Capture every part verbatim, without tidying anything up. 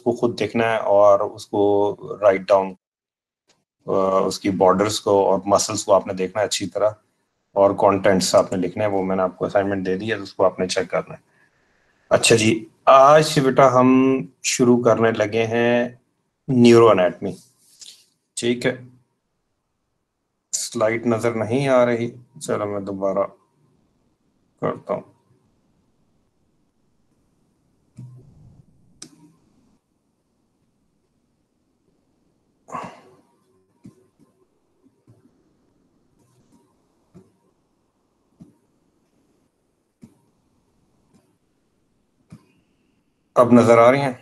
उसको खुद देखना है और उसको राइट डाउन, उसकी बॉर्डर्स को और मसल्स को आपने देखना है अच्छी तरह, और कंटेंट्स आपने लिखना है। वो मैंने आपको असाइनमेंट दे दी है, उसको आपने चेक करना है। अच्छा जी, आज से बेटा हम शुरू करने लगे हैं न्यूरो एनाटमी। ठीक है, स्लाइड नजर नहीं आ रही, चलो मैं दोबारा करता हूं। अब नजर आ रही हैं?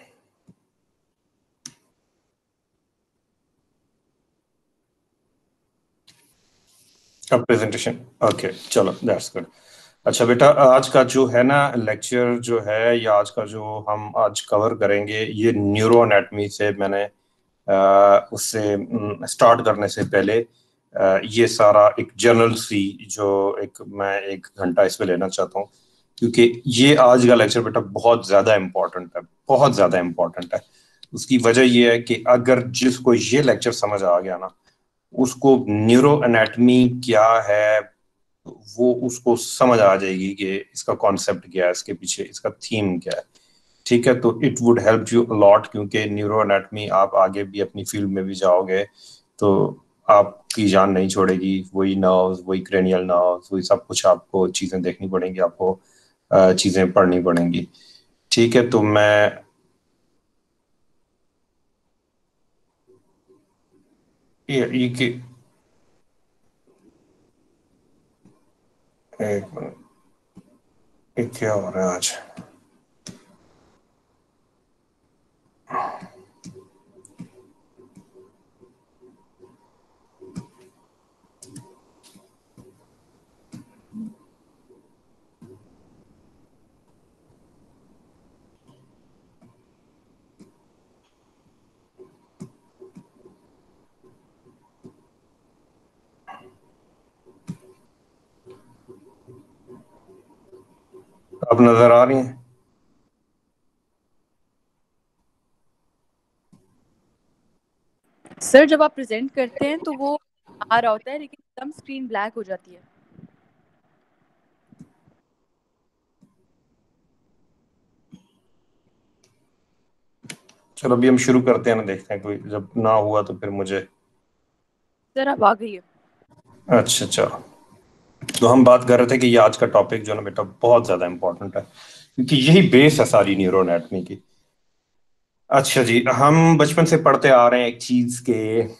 अब प्रेजेंटेशन ओके, चलो दैट्स गुड। अच्छा बेटा, आज का जो है ना लेक्चर जो है, या आज का जो हम आज कवर करेंगे, ये न्यूरो एनाटमी से मैंने आ, उससे स्टार्ट करने से पहले आ, ये सारा एक जनरल सी जो एक मैं एक घंटा इस पे लेना चाहता हूँ, क्योंकि ये आज का लेक्चर बेटा बहुत ज्यादा इम्पोर्टेंट है, बहुत ज्यादा इम्पोर्टेंट है। उसकी वजह ये है कि अगर जिसको ये लेक्चर समझ आ गया ना, उसको न्यूरो एनाटमी क्या है वो उसको समझ आ जाएगी कि इसका कॉन्सेप्ट क्या है, इसके पीछे इसका थीम क्या है। ठीक है, तो it would help you a lot, क्योंकि न्यूरो एनाटमी आप आगे भी अपनी फील्ड में भी जाओगे तो आपकी जान नहीं छोड़ेगी। वही नर्व्स, वही क्रेनियल नर्व्स, वही सब कुछ आपको चीजें देखनी पड़ेंगी, आपको चीजें पढ़नी पड़ेंगी। ठीक है, तो मैं ये, ये कि एक मिनट, ये क्या हो रहा है आज? अब नजर आ रही है? सर जब आप प्रेजेंट करते हैं तो वो आ रहा होता है, लेकिन एकदम स्क्रीन ब्लैक हो जाती है। चलो अभी हम शुरू करते हैं ना, देखते हैं, कोई जब ना हुआ तो फिर मुझे। सर अब आ गई है। अच्छा चलो, तो हम बात कर रहे थे कि ये आज का टॉपिक जो है ना बेटा बहुत ज्यादा इंपॉर्टेंट है, क्योंकि यही बेस है सारी न्यूरो एनाटमी की। अच्छा जी, हम बचपन से पढ़ते आ रहे हैं एक चीज के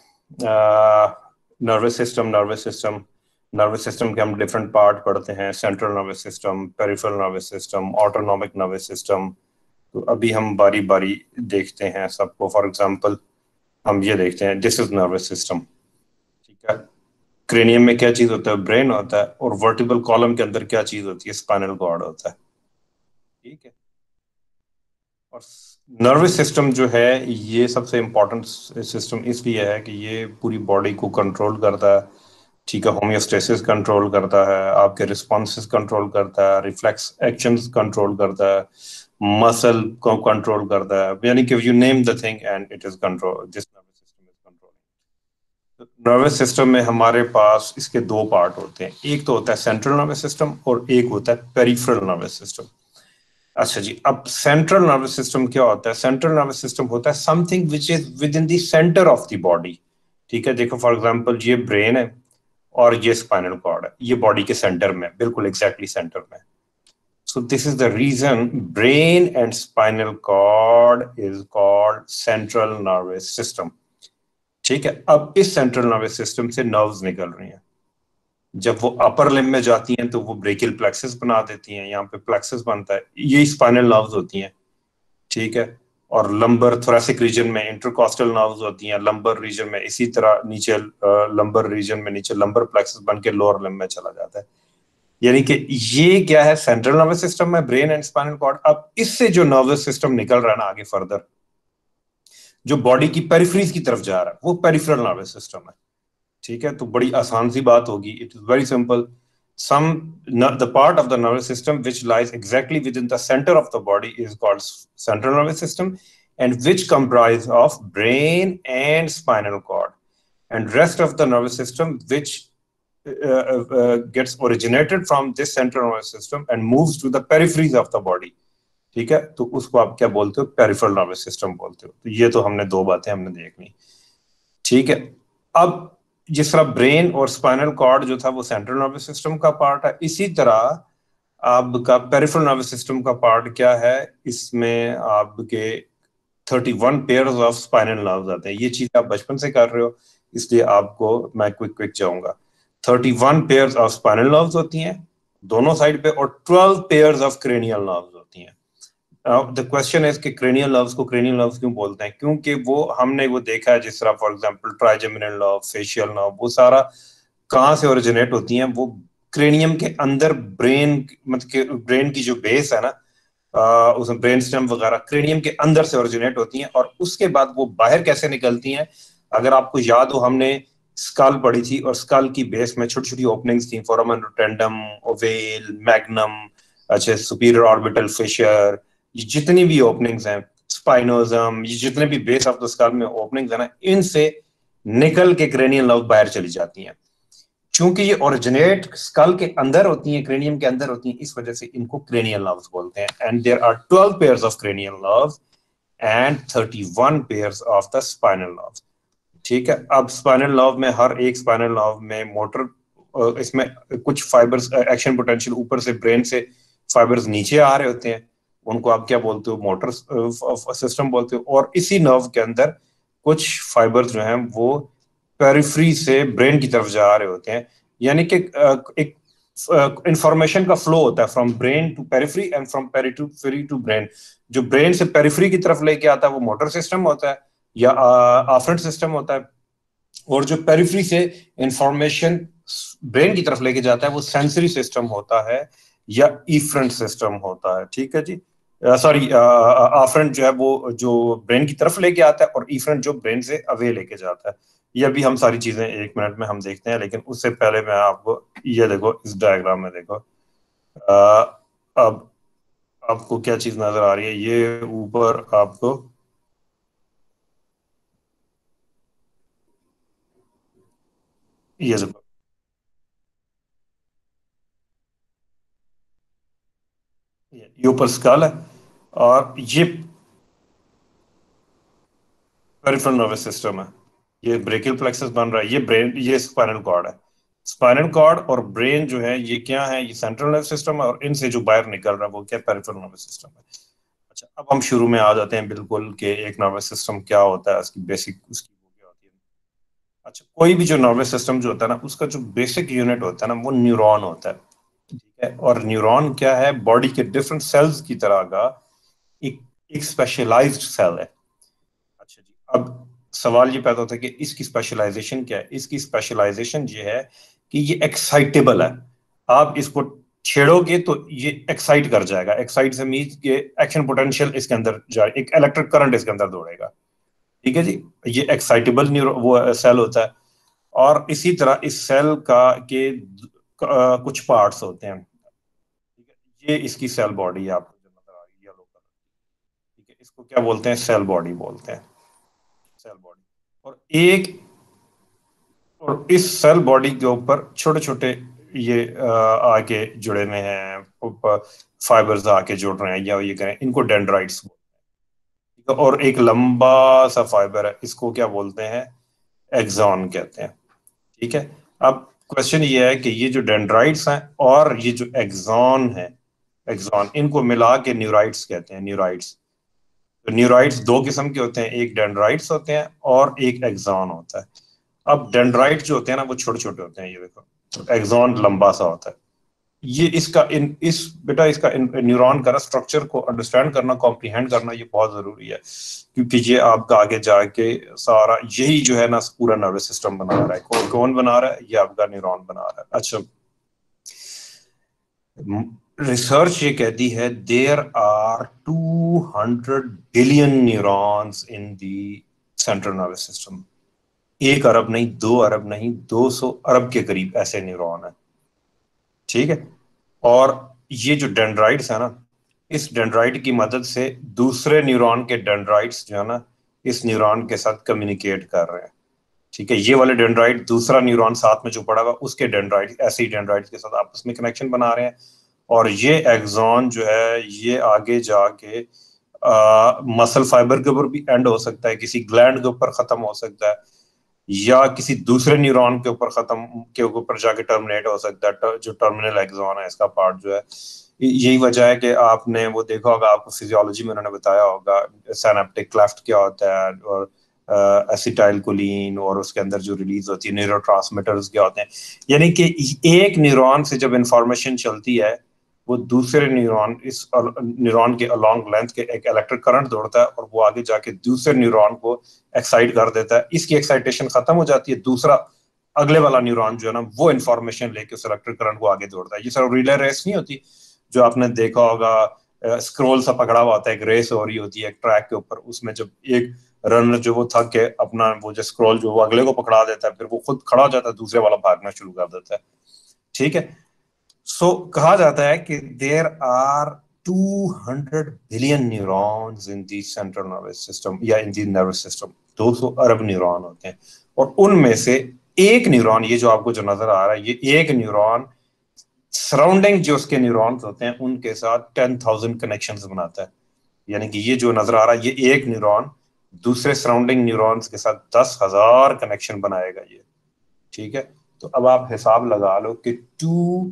nervous system, nervous system nervous system के हम डिफरेंट पार्ट पढ़ते हैं, central nervous system, peripheral nervous system, autonomic nervous system. तो अभी हम बारी बारी देखते हैं सबको। फॉर एग्जांपल हम ये देखते हैं, दिस इज नर्वस सिस्टम। ठीक है, क्रेनियम में क्या चीज होता है? ब्रेन होता है। और वर्टिब्रल कॉलम के अंदर क्या चीज होती है? स्पाइनल कॉर्ड होता है। ठीक है, और नर्वस सिस्टम जो है ये सबसे इंपॉर्टेंट सिस्टम इसलिए है कि ये पूरी बॉडी को कंट्रोल करता है। ठीक है, होमियोस्टेसिस कंट्रोल करता है, आपके रिस्पॉन्सेस कंट्रोल करता है, रिफ्लेक्स एक्शंस कंट्रोल करता है, मसल को कंट्रोल करता है, यानी कि you name the thing and it is control, this nervous system is controlling. Nervous system में हमारे पास इसके दो पार्ट होते हैं, एक तो होता है सेंट्रल नर्वस सिस्टम और एक होता है पेरिफेरल नर्वस सिस्टम। अच्छा जी, अब सेंट्रल नर्वस सिस्टम क्या होता है? सेंट्रल नर्वस सिस्टम होता है something which is within the centre of the body. ठीक है, देखो फॉर एग्जांपल ये ब्रेन है और ये स्पाइनल कॉर्ड है, ये बॉडी के सेंटर में, बिल्कुल एग्जैक्टली सेंटर में। So this is the region brain and spinal cord is called central nervous system. ठीक है, अब इस सेंट्रल नर्वस सिस्टम से नर्व्स निकल रही हैं। जब वो अपर लिम्ब में जाती हैं तो वो ब्रेकियल प्लेक्सस बना देती हैं, यहाँ पे प्लेक्सस बनता है, ये स्पाइनल नर्व्स होती हैं। ठीक है, और लंबर थोरेसिक रीजन में इंटरकॉस्टल नर्व्स होती हैं, लंबर रीजन में इसी तरह नीचे लंबर रीजन में नीचे लंबर प्लेक्सस बन के लोअर लिम्ब में चला जाता है। यानी कि ये क्या है? सेंट्रल नर्वस सिस्टम में ब्रेन एंड स्पाइनल कॉर्ड। अब इससे जो नर्वस सिस्टम निकल रहा है ना आगे फर्दर, जो बॉडी की पेरिफेरीज की तरफ जा रहा है, वो पेरिफेरल नर्वस सिस्टम है। ठीक है, तो बड़ी आसान सी बात होगी, it is very simple. some the part of the nervous system which lies exactly within the center of the body is called central nervous system, and which comprise of brain and spinal cord, and rest of the nervous system which uh, uh, gets originated from this central nervous system and moves to the peripheries of the body. ठीक है, तो उसको आप क्या बोलते हो? Peripheral nervous system बोलते हो। तो ये तो हमने दो बातें हमने देखनी। ठीक है, अब जिस तरह ब्रेन और स्पाइनल कॉर्ड जो था वो सेंट्रल नर्वस सिस्टम का पार्ट है, इसी तरह आपका पेरिफेरल नर्वस सिस्टम का पार्ट क्या है? इसमें आपके इकतीस पेयर्स ऑफ स्पाइनल नर्व्स आते हैं। ये चीज आप बचपन से कर रहे हो, इसलिए आपको मैं क्विक क्विक जाऊंगा। इकतीस पेयर्स ऑफ स्पाइनल नर्व्स होती हैं दोनों साइड पे, और बारह पेयर्स ऑफ क्रेनियल नर्व्स होती हैं। द क्वेश्चन इज कि क्रेनियल नर्व्स को क्रेनियल नर्व्स क्यों बोलते हैं? क्योंकि वो हमने वो देखा है, जिस तरह for example trigeminal nerve, facial nerve, वो सारा कहाँ से ओरिजिनेट होती हैं? वो क्रेनियम के अंदर ब्रेन, मतलब ब्रेन की जो बेस है ना, Uh, उसमें ब्रेन स्टेम वगैरह क्रेनियम के अंदर से ओरिजिनेट होती हैं, और उसके बाद वो बाहर कैसे निकलती हैं? अगर आपको याद हो, हमने स्कल पढ़ी थी, और स्कल की बेस में छोटी छोटी ओपनिंग्स थी, फोरामन रोटेंडम, ओवेल, मैग्नम, अच्छा सुपीरियर ऑर्बिटल फिशर, ये जितनी भी ओपनिंग्स हैं, स्पाइनोजम, ये जितने भी बेस ऑफ द स्कल में ओपनिंग्स है ना, इनसे निकल के क्रेनियल नर्व बाहर चली जाती हैं। चूंकि ये ओरिजिनेट स्कल के अंदर होती हैं, क्रेनियम के अंदर होती हैं, इस वजह से इनको क्रेनियल नर्व्स बोलते हैं। And there are twelve pairs of cranial nerves and इकतीस pairs of the spinal nerves. ठीक है, अब स्पाइनल नर्व में, हर एक स्पाइनल नर्व में मोटर, इसमें कुछ फाइबर्स, एक्शन पोटेंशियल ऊपर से ब्रेन से फाइबर्स नीचे आ रहे होते हैं, उनको आप क्या बोलते हो? मोटर सिस्टम बोलते हो। और इसी नर्व के अंदर कुछ फाइबर्स जो हैं वो पेरिफेरी से ब्रेन की तरफ जा रहे होते हैं, यानी कि एक इंफॉर्मेशन का फ्लो होता है from brain to periphery and from periphery to brain. जो ब्रेन से पेरिफेरी की तरफ लेके आता है वो मोटर सिस्टम होता है या आफ्रेंट सिस्टम होता है, और जो पेरिफेरी से इंफॉर्मेशन ब्रेन की तरफ लेके जाता है वो सेंसरी सिस्टम होता है या इफरेंट सिस्टम होता है। ठीक है जी, सॉरी, आफ्रेंट जो है वो जो ब्रेन की तरफ लेके आता है, और इफरेंट जो ब्रेन से अवे लेके जाता है। ये भी हम सारी चीजें एक मिनट में हम देखते हैं, लेकिन उससे पहले मैं आपको ये देखो, इस डायग्राम में देखो, आ, अब आपको क्या चीज नजर आ रही है? ये ऊपर आपको ये देखो, ये ऊपर स्कल है, और ये पेरिफेरल नर्वस सिस्टम है, ये ब्रेकियल प्लेक्सस बन रहा है, ये ब्रेन, ये स्पाइनल कॉर्ड है। स्पाइनल कॉर्ड और ब्रेन जो है ये क्या है? ये सेंट्रल नर्वस सिस्टम है, और इनसे जो बाहर निकल रहा है वो क्या? पेरिफेरल नर्वस सिस्टम है। अच्छा, अब हम शुरू में आ जाते हैं बिल्कुल कि एक नर्वस सिस्टम क्या होता है, उसकी बेसिक, उसकी वो क्या होती है। अच्छा, कोई भी जो नर्वस सिस्टम जो होता है ना, उसका जो बेसिक यूनिट होता है ना, वो न्यूरॉन होता है। ठीक है, और न्यूरॉन क्या है? बॉडी के डिफरेंट सेल्स की तरह का एक एक स्पेशलाइज्ड सेल है। अच्छा जी, अब सवाल ये पैदा होता है कि इसकी स्पेशलाइजेशन क्या है? इसकी स्पेशलाइजेशन ये है कि ये एक्साइटेबल है। आप इसको छेड़ोगे तो ये एक्साइट कर जाएगा। एक्साइट से मीन कि एक्शन पोटेंशियल इसके अंदर जाए, एक इलेक्ट्रिक करंट इसके अंदर दौड़ेगा। ठीक है जी, ये एक्साइटेबल न्यूरो वो सेल होता है। और इसी तरह इस सेल का के आ, कुछ पार्ट्स होते हैं। ठीक है, ये इसकी सेल बॉडी है, आपको जो नजर आ रही है येलो कलर। ठीक है, इसको क्या बोलते हैं? सेल बॉडी बोलते हैं, सेल बॉडी। और एक और इस सेल बॉडी के ऊपर छोटे छोटे ये आ, आके जुड़े हुए हैं, फाइबर्स आके जुड़ रहे हैं, या ये करें, इनको डेंड्राइट्स बोलते हैं। और एक लंबा सा फाइबर है, इसको क्या बोलते हैं? एक्सॉन कहते हैं। ठीक है, अब क्वेश्चन ये है कि ये जो डेंड्राइट्स हैं और ये जो एक्सॉन है, एक्सॉन, इनको मिला के न्यूराइट्स कहते हैं, न्यूराइट्स। तो न्यूराइट्स दो किस्म के होते हैं, एक डेंड्राइट्स होते हैं और एक एक्सॉन होता है। अब डेंड्राइट जो होते हैं ना वो छोटे छोटे होते हैं, ये देखो, एक्सॉन लंबा सा होता है। ये इसका इन इस बेटा इसका न्यूरॉन का स्ट्रक्चर को अंडरस्टैंड करना, कॉम्प्रिहेंड करना, ये बहुत जरूरी है, क्योंकि ये आपका आगे जाके सारा यही जो है ना पूरा नर्वस सिस्टम बना रहा है। कौन कौन बना रहा है? ये आपका न्यूरॉन बना रहा है। अच्छा, रिसर्च ये कहती है there are two hundred billion neurons in the central nervous system. एक अरब नहीं, दो अरब नहीं, दो सौ अरब के करीब ऐसे न्यूरॉन है। ठीक है, और ये जो डेंड्राइट्स है ना, इस डेंड्राइट की मदद से दूसरे न्यूरॉन के डेंड्राइट्स जो है ना इस न्यूरॉन के साथ कम्युनिकेट कर रहे हैं। ठीक है, ये वाले डेंड्राइट दूसरा न्यूरॉन साथ में जो पड़ा हुआ उसके डेंड्राइट ऐसे ही डेंड्राइट के साथ आपस में कनेक्शन बना रहे हैं, और ये एक्सॉन जो है ये आगे जाके मसल फाइबर के ऊपर भी एंड हो सकता है, किसी ग्लैंड के ऊपर खत्म हो सकता है, या किसी दूसरे न्यूरॉन के ऊपर खत्म के ऊपर जाके टर्मिनेट हो सकता है। जो टर्मिनल एक्सॉन है इसका पार्ट जो है, यही वजह है कि आपने वो देखा होगा, आपको फिजियोलॉजी में उन्होंने बताया होगा सिनेप्टिक क्लेफ्ट क्या होता है, और एसिटाइल कोलिन और उसके अंदर जो रिलीज होती है न्यूरोट्रांसमीटर्स क्या होते हैं। यानी कि एक न्यूरॉन से जब इंफॉर्मेशन चलती है वो दूसरे न्यूरॉन इस न्यूरॉन के अलोंग लेंथ के एक इलेक्ट्रिक करंट दौड़ता है और वो आगे जाके दूसरे न्यूरॉन को एक्साइट कर देता है। इसकी एक्साइटेशन खत्म हो जाती है, दूसरा अगले वाला न्यूरॉन जो है ना वो इन्फॉर्मेशन लेके उस इलेक्ट्रिक करंट को आगे दौड़ता है। ये सर रिले रेस नहीं होती जो आपने देखा होगा, स्क्रोल सा पकड़ा हुआ होता है, एक रेस हो रही होती है एक ट्रैक के ऊपर, उसमें जब एक रनर जो वो थक के अपना वो जो स्क्रोल जो वो अगले को पकड़ा देता है, फिर वो खुद खड़ा हो जाता है, दूसरे वाला भागना शुरू कर देता है। ठीक है, सो so, कहा जाता है कि there are two hundred billion neurons in the central nervous system या इन दी नर्वस सिस्टम। दो सौ अरब न्यूरॉन होते हैं, और उनमें से एक न्यूरॉन, ये जो आपको जो नजर आ रहा है, ये एक न्यूरॉन सराउंडिंग जो उसके न्यूरॉन्स होते हैं उनके साथ टेन थाउजेंड कनेक्शन बनाता है। यानी कि ये जो नजर आ रहा है ये एक न्यूरॉन दूसरे सराउंडिंग न्यूरॉन्स के साथ दस हजार कनेक्शन बनाएगा ये। ठीक है, तो अब आप हिसाब लगा लो कि two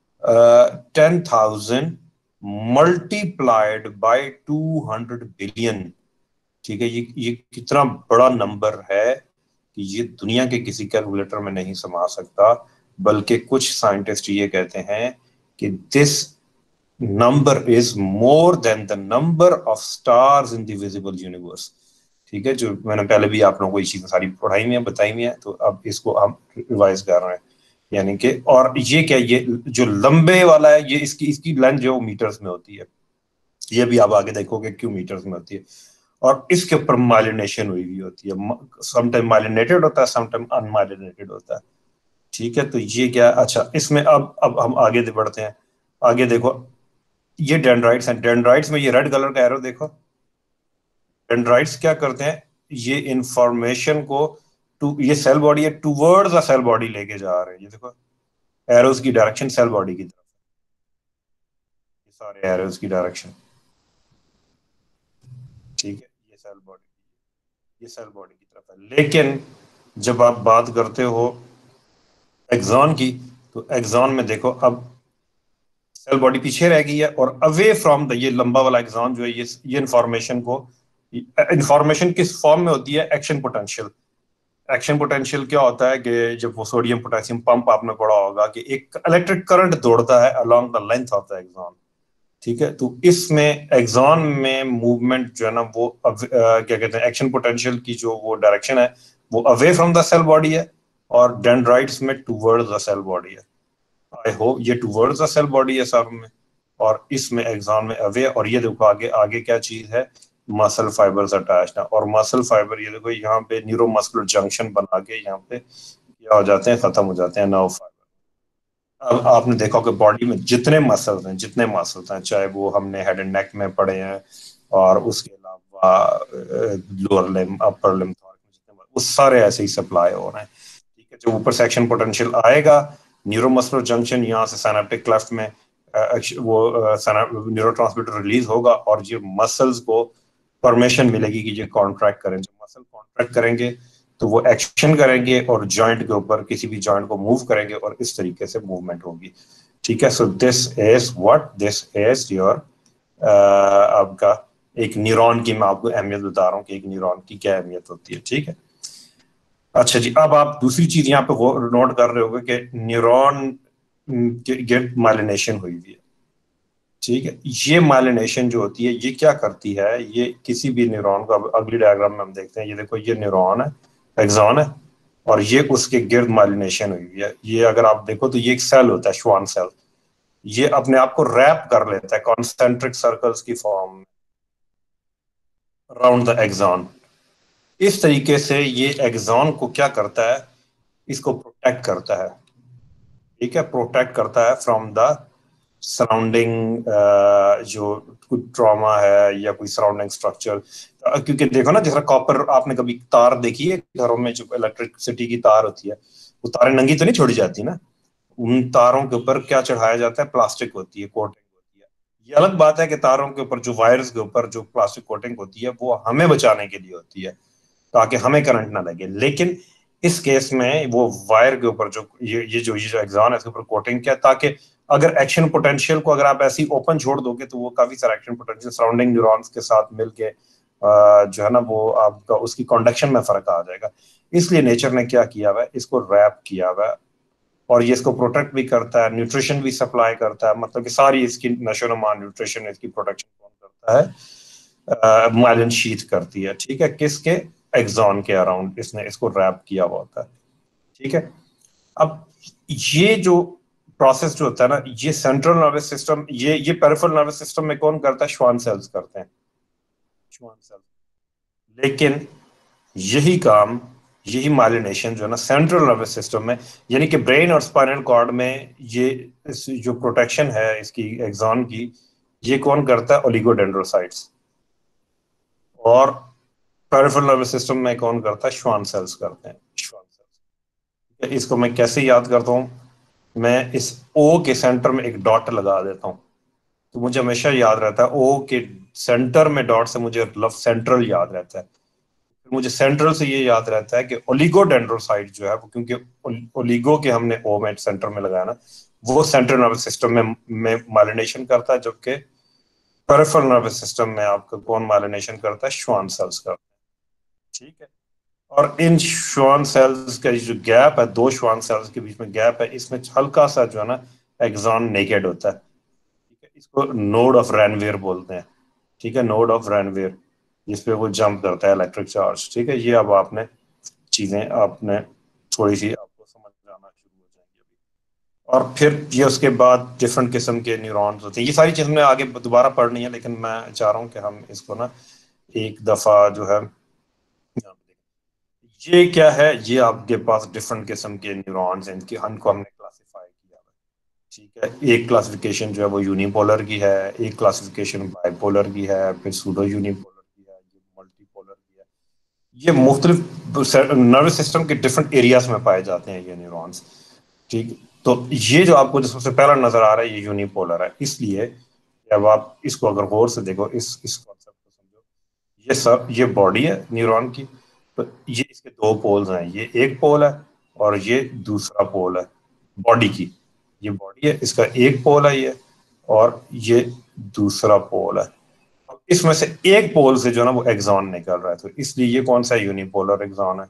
ten thousand multiplied by two hundred billion. ठीक है, ये ये कितना बड़ा नंबर है कि ये दुनिया के किसी कैलकुलेटर में नहीं समा सकता। बल्कि कुछ साइंटिस्ट ये कहते हैं कि this number is more than the number of stars in the visible universe. ठीक है, जो मैंने पहले भी आप लोगों को ये चीजें सारी पढ़ाई में बताई हुई है, तो अब इसको हम रिवाइज कर रहे हैं। यानी कि और ये क्या, ये जो लंबे वाला है ये इसकी इसकी लेंथ जो मीटर्स में होती है, ये भी आप आगे देखोगे क्यों मीटर्स में होती है, और इसके ऊपर माइलिनेशन हुई हुई होती है। समटाइम माइलिनेटेड होता है, समटाइम अनमाइलिनेटेड होता है। ठीक है, तो ये क्या, अच्छा इसमें अब अब हम आगे बढ़ते हैं। आगे देखो, ये डेंड्राइट्स हैं, डेंड्राइट्स में ये रेड कलर का एरो देखो, डेंड्राइट्स क्या करते हैं, ये इंफॉर्मेशन को टू, ये सेल बॉडी है, टूवर्ड्स अ सेल बॉडी लेके जा रहे हैं। ये देखो एरोज की डायरेक्शन सेल बॉडी की तरफ, ये सारे एरोज की डायरेक्शन। ठीक है, ये सेल बॉडी, ये सेल बॉडी की तरफ है। लेकिन जब आप बात करते हो एक्सॉन की, तो एक्सॉन में देखो अब सेल बॉडी पीछे रह गई है, और अवे फ्रॉम द, ये लंबा वाला एक्सॉन जो है ये ये इंफॉर्मेशन को, इंफॉर्मेशन किस फॉर्म में होती है, एक्शन पोटेंशियल। एक्शन पोटेंशियल क्या होता है कि जब वो सोडियम पोटेशियम पंप आपने पढ़ा होगा कि एक इलेक्ट्रिक करंट दौड़ता है along the length of the axon. ठीक है, तो इसमें एक्सॉन में मूवमेंट जो है ना वो अव, आ, क्या कहते हैं, एक्शन पोटेंशियल की जो वो डायरेक्शन है वो away from the cell body है, और डेंड्राइट्स में टूवर्ड्स द सेल बॉडी है। आई होप ये टूवर्ड्स द सेल बॉडी है सब में, और इसमें एग्जाम में अवे। और ये देखो आगे आगे क्या चीज है, मसल फाइबर्स अटैच्ड है, और मसल फाइबर ये देखो यहाँ पे न्यूरो मस्कुलर जंक्शन बना के यहाँ पे क्या हो जाते हैं, खत्म हो जाते हैं नर्व फाइबर। अब आपने देखा कि बॉडी में जितने मसल्स हैं, जितने मसल्स हैं, चाहे वो हमने हेड एंड नेक में पढ़े हैं और उसके अलावा लोअर लिम्ब, अपर लिम्ब, वो सारे ऐसे ही सप्लाई हो रहे हैं। ठीक है, जो ऊपर सेक्शन पोटेंशियल आएगा, न्यूरोमस्कुलर जंक्शन यहाँ से सिनेप्टिक क्लेफ्ट में वो न्यूरोट्रांसमीटर रिलीज होगा, और ये मसल्स को परमिशन मिलेगी कि ये कॉन्ट्रैक्ट करें। जब मसल कॉन्ट्रैक्ट करेंगे तो वो एक्शन करेंगे और जॉइंट के ऊपर किसी भी जॉइंट को मूव करेंगे, और इस तरीके से मूवमेंट होगी। ठीक है, so this is what, this is your आपका एक न्यूरॉन की मैं आपको अहमियत बता रहा हूँ कि एक न्यूरॉन की क्या अहमियत होती है। ठीक है, अच्छा जी, अब आप दूसरी चीज यहाँ पे नोट कर रहे होगे कि न्यूरॉन गेट माइलिनेशन हुई हुई है। ठीक है, ये माइलिनेशन जो होती है ये क्या करती है, ये किसी भी न्यूरॉन को, अगली डायग्राम में हम देखते हैं, ये देखो ये न्यूरॉन है, एक्सॉन है, और ये उसके गिर्द माइलिनेशन हुई है। ये अगर आप देखो तो ये एक सेल होता है, श्वान सेल, ये अपने आप को रैप कर लेता है कॉन्सेंट्रिक सर्कल्स की फॉर्म में अराउंड द एक्सॉन। इस तरीके से ये एक्सॉन को क्या करता है, इसको प्रोटेक्ट करता है। ठीक है, प्रोटेक्ट करता है फ्रॉम द सराउंडिंग जो कुछ ट्रॉमा है या कोई सराउंडिंग स्ट्रक्चर, क्योंकि देखो ना, जैसा कॉपर, आपने कभी तार देखी है घरों में, जो इलेक्ट्रिसिटी की तार होती है, वो तारें नंगी तो नहीं छोड़ी जाती ना, उन तारों के ऊपर क्या चढ़ाया जाता है, प्लास्टिक होती है, कोटिंग होती है। ये अलग बात है कि तारों के ऊपर जो वायर्स के ऊपर जो प्लास्टिक कोटिंग होती है वो हमें बचाने के लिए होती है, ताकि हमें करंट ना लगे। लेकिन इस केस में वो वायर के ऊपर जो ये ये जो ये जो एग्जॉन है इसके ऊपर कोटिंग किया, ताकि अगर एक्शन पोटेंशियल को अगर आप ऐसी ओपन छोड़ दोगे तो वो काफी सारा एक्शन पोटेंशियल सराउंडिंग न्यूरॉन्स के साथ मिलके जो है ना वो आपका उसकी कंडक्शन में फर्क आ जाएगा। इसलिए नेचर ने क्या किया हुआ है, इसको रैप किया हुआ है, और ये इसको प्रोटेक्ट भी करता है, न्यूट्रिशन भी सप्लाई करता है, मतलब कि सारी इसकी नशोनुमा न्यूट्रिशन इसकी प्रोटेक्शन कौन करता है, माइलिन शीथ करती है। ठीक है, किसके, एक्सॉन के अराउंड इसने इसको रैप किया हुआ होता है। ठीक है, अब ये जो प्रोसेस जो होता है ना, ये सेंट्रल नर्वस सिस्टम, ये ये पेरिफेरल नर्वस सिस्टम में कौन करता है, श्वान सेल्स करते हैं, श्वान सेल्स। लेकिन यही काम, यही माइलिनेशन जो है ना सेंट्रल नर्वस सिस्टम में, यानी कि ब्रेन और स्पाइनल कॉर्ड में, ये इस जो प्रोटेक्शन है इसकी एक्सॉन की, ये कौन करता है, ओलिगोडेंड्रोसाइट्स। और पेरिफेरल नर्वस सिस्टम में कौन करता है, श्वान सेल्स करते हैं, श्वान सेल्स। इसको मैं कैसे याद करता हूँ, मैं इस ओ के सेंटर में एक डॉट लगा देता हूँ, तो मुझे हमेशा याद रहता है, ओ के सेंटर में डॉट से मुझे लव सेंट्रल याद रहता है। मुझे सेंट्रल से ये याद रहता है कि ओलिगोडेंड्रोसाइट जो है वो, क्योंकि ओलिगो के हमने ओ में सेंटर में लगाया ना, वो सेंट्रल नर्वस सिस्टम में में माइलिनेशन करता है, जबकि पेरिफेरल नर्वस सिस्टम में आपका कौन माइलिनेशन करता है, श्वान सेल्स करता है। ठीक है, और इन श्वान सेल्स का जो गैप है, दो श्वान सेल्स के बीच में गैप है, इसमें हल्का सा जो है ना एक्सॉन नेकेड होता है। ठीक है, इसको नोड ऑफ रैनवेयर बोलते हैं। ठीक है, नोड ऑफ रैनवेयर, जिस पे वो जंप करता है इलेक्ट्रिक चार्ज। ठीक है, ये अब आपने चीजें आपने थोड़ी सी आपको समझ आना शुरू हो जाएंगी अभी। और फिर ये उसके बाद डिफरेंट किस्म के न्यूरॉन्स होते हैं, ये सारी चीजें आगे दोबारा पढ़नी है, लेकिन मैं चाह रहा हूँ कि हम इसको ना एक दफा जो है, ये क्या है, ये आपके पास डिफरेंट किस्म के न्यूरॉन्स हैं, इनकी इनको हमने क्लासिफाई किया है। ठीक है, एक क्लासिफिकेशन जो है वो यूनिपोलर की है, एक क्लासिफिकेशन बाइपोलर की है, फिर सूडो यूनिपोलर की है, ये मल्टीपोलर की है। ये मुख्तलिफ नर्वस सिस्टम के डिफरेंट एरियाज में पाए जाते हैं ये न्यूरॉन्स। ठीक, तो ये जो आपको जो सबसे पहला नजर आ रहा है ये यूनिपोलर है। इसलिए जब आप इसको अगर गौर से देखो, इस इस कॉन्सेप्ट को समझो, ये सब ये बॉडी है न्यूरॉन की, तो ये इसके दो पोल्स हैं, ये एक पोल है और ये दूसरा पोल है बॉडी की। ये बॉडी है, इसका एक पोल है ये, और ये दूसरा पोल है। इसमें से एक पोल से जो है ना वो एक्सॉन निकल रहा है, तो इसलिए ये कौन सा यूनिपोलर एक्सॉन है।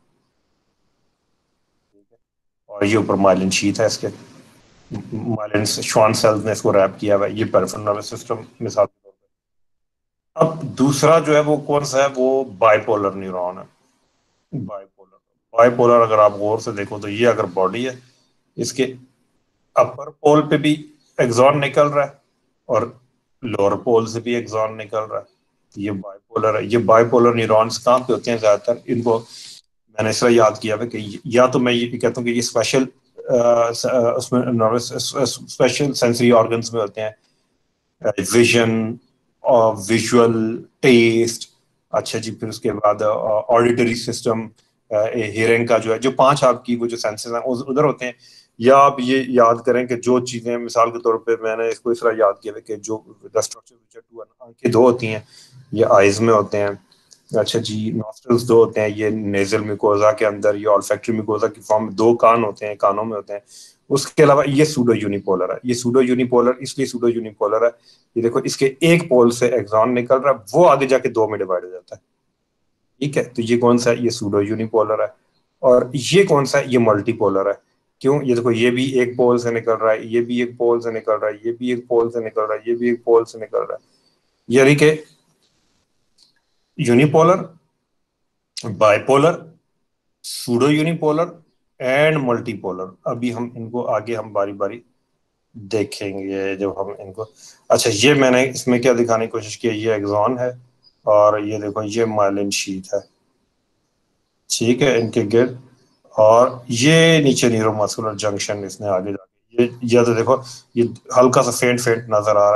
और ये ऊपर माइलिन शीथ है इसके, माइलिन श्वान सेल्स ने इसको रैप किया हुआ है, ये पेरिफेरल नर्वस सिस्टम मिसाल के तौर पे। अब दूसरा जो है वो कौन सा है, वो बाइपोलर न्यूरॉन है। बाइपोलर, बाइपोलर अगर आप गौर से देखो तो ये अगर बॉडी है, इसके अपर पोल पे भी एक्सॉन निकल रहा है और लोअर पोल से भी एक्सॉन निकल रहा है, ये बाइपोलर है। ये बाइपोलर न्यूरॉन्स कहाँ पे होते हैं ज्यादातर, इनको मैंने इसलिए याद किया है कि या तो मैं ये कहता हूँ कि ये स्पेशल उसमें नर्वस स्पेशल सेंसरी ऑर्गन्स में होते हैं, विजन और विजुअल, टेस्ट, अच्छा जी, फिर उसके बाद ऑडिटरी सिस्टम, हियरिंग का जो है, जो पांच आपकी वो जो सेंसेस हैं उधर होते हैं। या आप ये याद करें कि जो चीजें मिसाल के तौर पे मैंने इसको इस तरह याद किया है कि जो द स्ट्रक्चर आंखें दो होती हैं, ये आइज में होते हैं। अच्छा जी, नॉस्ट्रल्स दो होते हैं, ये नेजल म्यूकोजा के अंदर, ये ऑल्फैक्टरी म्यूकोजा की फॉर्म में दो कान होते हैं, कानों में होते हैं। उसके अलावा ये सूडो यूनिपोलर है। ये सूडो यूनिपोलर इसलिए सूडो यूनिपोलर है, ये देखो इसके एक पोल से एक्सॉन निकल रहा है, वो आगे जाके दो में डिवाइड हो जाता है। ठीक है, तो ये कौन सा है, ये सूडो यूनिपोलर है। और ये कौन सा है, ये मल्टीपोलर है। क्यों, ये देखो ये भी एक पोल से निकल रहा है, ये भी एक पोल से निकल रहा है, ये भी एक पोल से निकल रहा है, ये भी एक पोल से निकल रहा है। यानी कि unipolar, bipolar, pseudo unipolar and multipolar. अभी हम इनको आगे हम बारी बारी देखेंगे जब हम इनको। अच्छा, ये मैंने इसमें क्या दिखाने की कोशिश की है, ये एक्सॉन है और ये देखो ये माइलिन शीथ है। ठीक है, इनके गिर्द, और ये नीचे न्यूरोमस्कुलर जंक्शन इसने आगे जाके, ये या तो देखो ये हल्का सा फेंट फेंट नजर आ रहा है,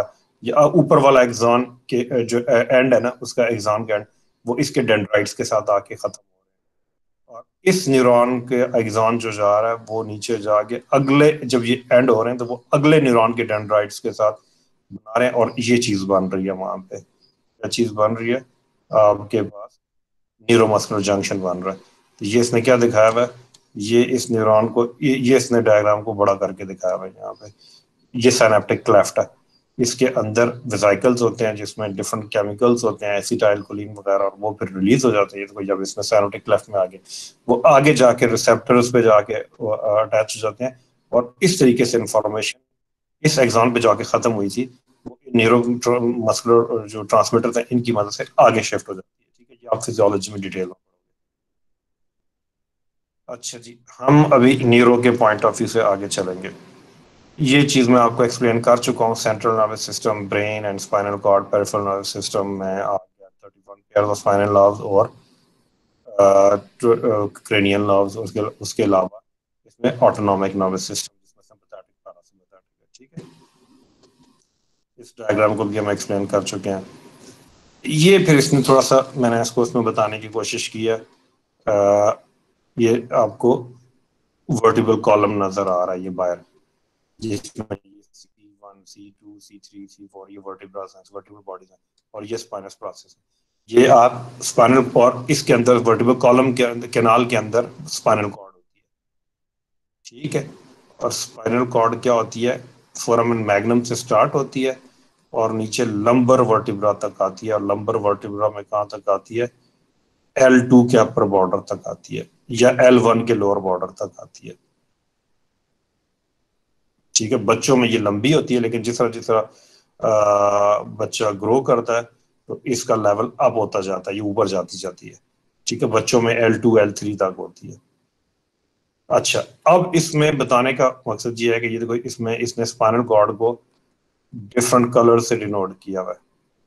ये ऊपर वाला एक्सॉन के जो एंड है ना, उसका एक्सॉन का एंड वो इसके डेंड्राइट्स के साथ आके खत्म हो रहे हैं, और इस न्यूरॉन के एक्सॉन जो जा रहा है वो नीचे जाके अगले, जब ये एंड हो रहे हैं तो वो अगले न्यूरॉन के डेंड्राइट्स के साथ बना रहे हैं, और ये चीज बन रही है वहां पे। क्या चीज बन रही है? आपके पास न्यूरोमस्कुलर जंक्शन बन रहा है। तो ये इसने क्या दिखाया हुआ है? ये इस न्यूरॉन को, ये, ये इसने डायग्राम को बड़ा करके दिखाया हुआ है यहाँ पे। ये सिनेप्टिक क्लेफ्ट है, इसके अंदर वेसिकल्स होते हैं जिसमें डिफरेंट केमिकल्स होते हैं, एसिटाइल कोलिन वगैरह, और वो फिर रिलीज हो जाते हैं। तो जब इसमें सिनेप्टिक क्लेफ्ट में आगे, वो आगे जाके रिसेप्टर्स पे जाके अटैच हो जाते हैं, और इस तरीके से इंफॉर्मेशन इस एग्जाम पे जाके खत्म हुई थी, वो न्यूरो मस्कुलर जो ट्रांसमीटर थे इनकी मदद से आगे शिफ्ट हो जाती है। ठीक है, ये आप फिजियोलॉजी में डिटेल में। अच्छा जी, हम अभी न्यूरो के पॉइंट ऑफ व्यू से आगे चलेंगे। ये चीज मैं आपको एक्सप्लेन कर चुका हूँ, central nervous system, brain and spinal cord, peripheral nervous system में आ गया thirty one pair of spinal nerves और क्रेनियल नर्व्स। उसके उसके अलावा इसमें ऑटोनॉमिक नर्वस सिस्टम जिसमें सिंपैथेटिक, पैरासिम्पैथेटिक है। ठीक है, इस डायग्राम को भी हम एक्सप्लेन कर चुके हैं। ये फिर इसने थोड़ा सा मैंने इसको इसमें बताने की कोशिश की है। आ, ये आपको वर्टिबल कॉलम नजर आ रहा है ये बाहर, जिसमें C one, C two, C three, C four ये वर्टिब्रास हैं, वर्टिबल बॉडीज हैं, और ये स्पाइनस प्रोसेस है। ये आप स्पाइनल, और इसके अंदर वर्टिबल कॉलम के अंदर, कैनाल के अंदर स्पाइनल कॉर्ड होती है। ठीक है, और स्पाइनल कॉर्ड क्या होती है? फोरामेन मैग्नम से स्टार्ट होती है और नीचे लंबर वर्टिब्रा तक आती है, और लंबर वर्टिब्रा में कहाँ तक आती है? एल टू के अपर बॉर्डर तक आती है, या एल वन के लोअर बॉर्डर तक आती है। ठीक है, बच्चों में ये लंबी होती है, लेकिन जिस तरह जिस तरह बच्चा ग्रो करता है तो इसका लेवल अप होता जाता है, ये ऊपर जाती जाती है। ठीक है, बच्चों में एल टू एल थ्री तक होती है। अच्छा, अब इसमें बताने का मकसद ये है कि ये देखो, इसमें इसने स्पाइनल कॉर्ड को डिफरेंट कलर से डिनोट किया हुआ है।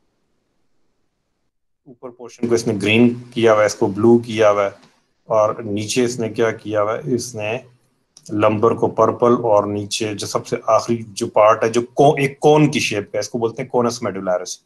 ऊपर पोर्शन को इसने ग्रीन किया हुआ है, इसको ब्लू किया हुआ है, और नीचे इसने क्या किया हुआ है? इसने लंबर को पर्पल, और नीचे जो सबसे आखिरी जो पार्ट है जो को, एक कोन की शेप का, इसको बोलते हैं कोनस मेडुलरिस,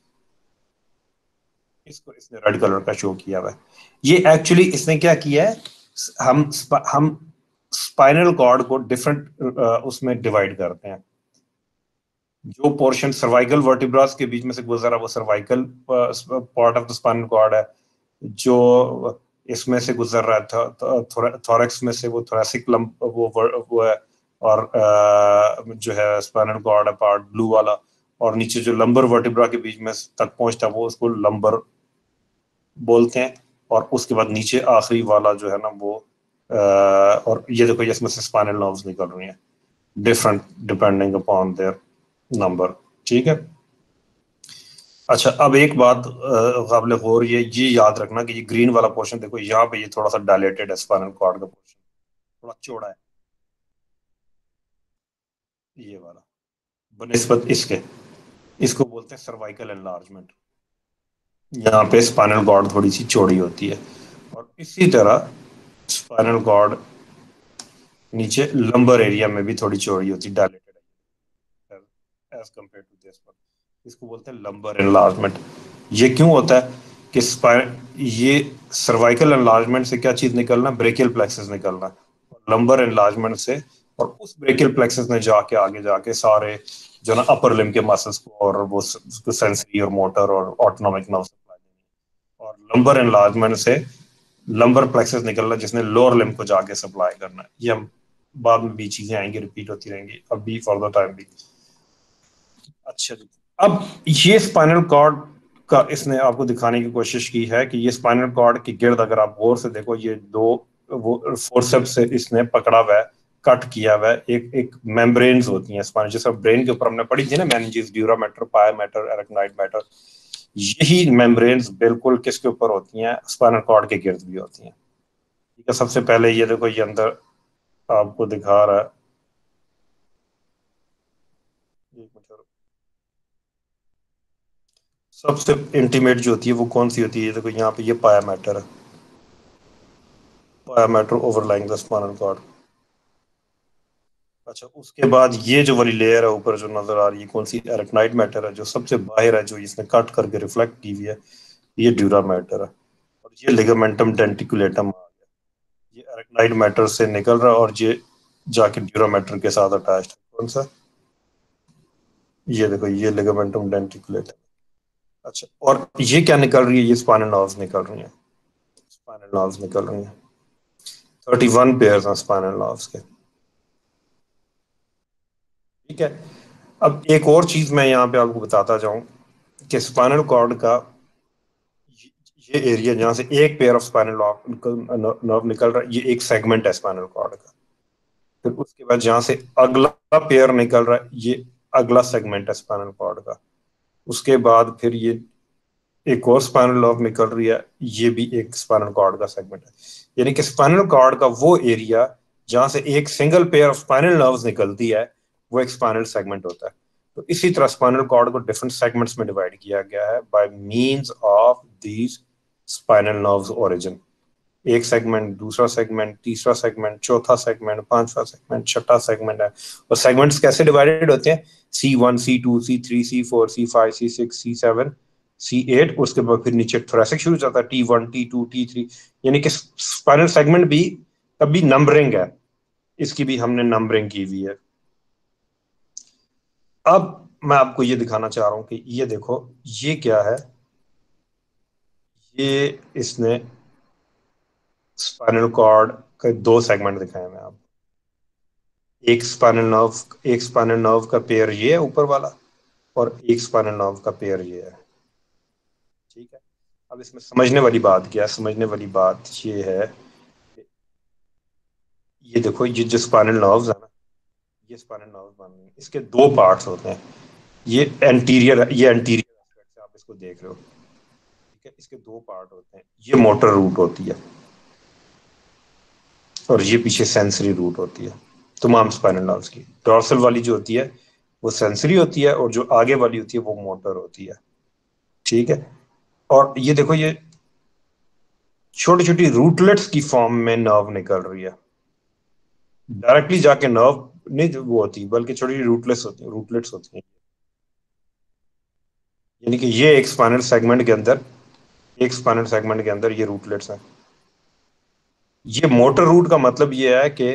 इसको इसने रेड कलर का शो किया हुआ है। ये एक्चुअली इसने क्या किया है? हम हम स्पाइनल कॉर्ड को डिफरेंट उसमें डिवाइड करते हैं। जो पोर्शन सर्वाइकल वर्टिब्रास के बीच में से गुजरा वो cervical part of the spinal cord है। जो इसमें से गुजर रहा था थोरैक्स में से वो थोरैसिक लंब वो वो है, और आ, जो है स्पाइनल कॉर्ड है पार्ट ब्लू वाला, और नीचे जो लंबर वर्टिब्रा के बीच में तक पहुंचता है वो उसको लंबर बोलते हैं, और उसके बाद नीचे आखिरी वाला जो है ना वो आ, और ये देखो इसमें से स्पाइनल नर्व्स निकल रही हैं different depending upon their number. ठीक है, अच्छा, अब एक बात काबिल गौर, ये ये याद रखना कि ये ग्रीन वाला पोर्शन देखो यहाँ पे, ये थोड़ा सा डायलेटेड है, स्पाइनल कॉर्ड का पोर्शन थोड़ा चौड़ा है, ये वाला बनिस्बत इसके, इसको बोलते हैं सर्वाइकल एनलार्जमेंट। यहाँ पे स्पाइनल कॉर्ड थोड़ी सी चौड़ी होती है, और इसी तरह स्पाइनल कॉर्ड नीचे लंबर एरिया में भी थोड़ी चौड़ी होती है, डायलेटेड है as compare to this one. इसको बोलते हैं लंबर एनलार्जमेंट। ये क्यों होता है कि स्पाइन, ये सर्वाइकल एनलार्जमेंट से क्या चीज निकलना? ब्रेकियल प्लेक्सस निकलना, लंबर एनलार्जमेंट से, और उस ब्रेकियल प्लेक्सस ने जाके आगे जाके सारे जो ना अपर लिम्ब के मसल्स को, और वो सेंसरी और मोटर और ऑटोनॉमिक नर्व सप्लाई देनी, और लंबर एनलार्जमेंट से लंबर प्लेक्सस निकलना जिसने लोअर लिम्ब को जाके सप्लाई करना है। ये हम बाद में भी चीजें आएंगी, रिपीट होती रहेंगी, अब भी फॉर द टाइम भी। अच्छा जी, अब ये स्पाइनल कॉर्ड का इसने आपको दिखाने की कोशिश की है कि ये स्पाइनल कॉर्ड की गिर्द अगर आप गौर से देखो, ये दो वो फोर्सेप्स से इसने पकड़ा हुआ है, कट किया हुआ है, एक एक मेम्ब्रेन्स होती हैं स्पाइनल, जैसे ब्रेन के ऊपर हमने पढ़ी थी ना, meninges, dura mater, pia mater, arachnoid mater, यही मेम्ब्रेन्स बिल्कुल किसके ऊपर होती हैं? स्पाइनल कॉर्ड के गिर्द भी होती हैं। ठीक है, सबसे पहले ये देखो, ये अंदर आपको दिखा रहा है, एक मिनट, सबसे इंटीमेट जो होती है वो कौन सी होती है? देखो यहाँ पे ये पाया मैटर है, pia mater overlying the spinal cord, अच्छा, उसके बाद ये जो वाली लेयर है ऊपर जो नजर आ रही है, कौन सी? एरेक्नाइड मैटर है, जो सबसे बाहर है, जो इसने कट करके रिफ्लेक्ट की हुई है, ये ड्यूरा मैटर है। और ये लिगामेंटम डेंटिकुलेटम आ गया, ये एरेक्नाइड मैटर से निकल रहा है और ये जाके ड्यूरा मैटर के साथ अटैच्ड है। कौन सा? ये देखो, ये लिगामेंटम डेंटिकुलेटम। अच्छा, और ये क्या निकल रही है? ये स्पाइनल नर्व्स निकल रही हैं, स्पाइनल नर्व्स निकल रही हैं। थर्टी वन पेयर हैं स्पाइनल नर्व्स के। ठीक है। अब एक और चीज मैं यहाँ पे आपको बताता जाऊं कि स्पाइनल कॉर्ड का ये एरिया जहाँ से एक पेयर ऑफ स्पाइनल नर्व निकल रहा है, ये एक सेगमेंट है स्पाइनल कॉर्ड का। फिर उसके बाद जहाँ से अगला पेयर निकल रहा है, ये अगला सेगमेंट है स्पाइनल कॉर्ड का। उसके बाद फिर ये एक और स्पाइनल नर्व निकल रही है, ये भी एक स्पाइनल कॉर्ड का सेगमेंट है। यानी कि स्पाइनल कॉर्ड का वो एरिया जहां से एक single pair of spinal nerves निकलती है, वो एक स्पाइनल सेगमेंट होता है। तो इसी तरह स्पाइनल कॉर्ड को डिफरेंट सेगमेंट्स में डिवाइड किया गया है by means of these spinal nerves origin. एक सेगमेंट, दूसरा सेगमेंट, तीसरा सेगमेंट, चौथा सेगमेंट, पांचवा सेगमेंट, छठा सेगमेंट है। और सेगमेंट्स कैसे डिवाइडेड होते हैं? C one, C two, C three, C four, C five, C six, C seven, C eight. उसके बाद फिर नीचे थोरेसिक शुरू हो जाता है, T one, T two, T three. यानी कि स्पाइनल सेगमेंट भी तभी नंबरिंग है, इसकी भी हमने नंबरिंग की हुई है। अब मैं आपको ये दिखाना चाह रहा हूं कि ये देखो, ये क्या है? ये इसने स्पाइनल कॉर्ड के दो सेगमेंट दिखाए हैं आप। एक स्पाइनल नर्व एक स्पाइनल नर्व का पेयर ये है ऊपर वाला, और एक स्पाइनल नर्व का पेयर ये है। ठीक है। अब इसमें समझने वाली बात क्या है? समझने वाली बात ये है, ये देखो, ये जो स्पाइनल नर्व्स है ना, ये स्पाइनल नर्व्स बन रही है, इसके दो पार्ट्स होते हैं। ये एंटीरियर ये एंटीरियर एस्पेक्ट से आप इसको देख रहे हो। ठीक है, इसके दो पार्ट होते हैं। ये मोटर रूट होती है और ये पीछे सेंसरी रूट होती है तमाम स्पाइनल नर्व्स की। डॉर्सल वाली जो होती है वो सेंसरी होती है, और जो आगे वाली होती है वो मोटर होती है। ठीक है। और ये देखो, ये छोटी छोटी रूटलेट्स की फॉर्म में नर्व निकल रही है। डायरेक्टली जाके नर्व नहीं वो होती, बल्कि छोटी रूटलेट्स होती है रूटलेट्स होती हैं। यानी कि ये एक स्पाइनल सेगमेंट के अंदर एक स्पाइनल सेगमेंट के अंदर ये रूटलेट्स हैं। ये मोटर रूट का मतलब ये है कि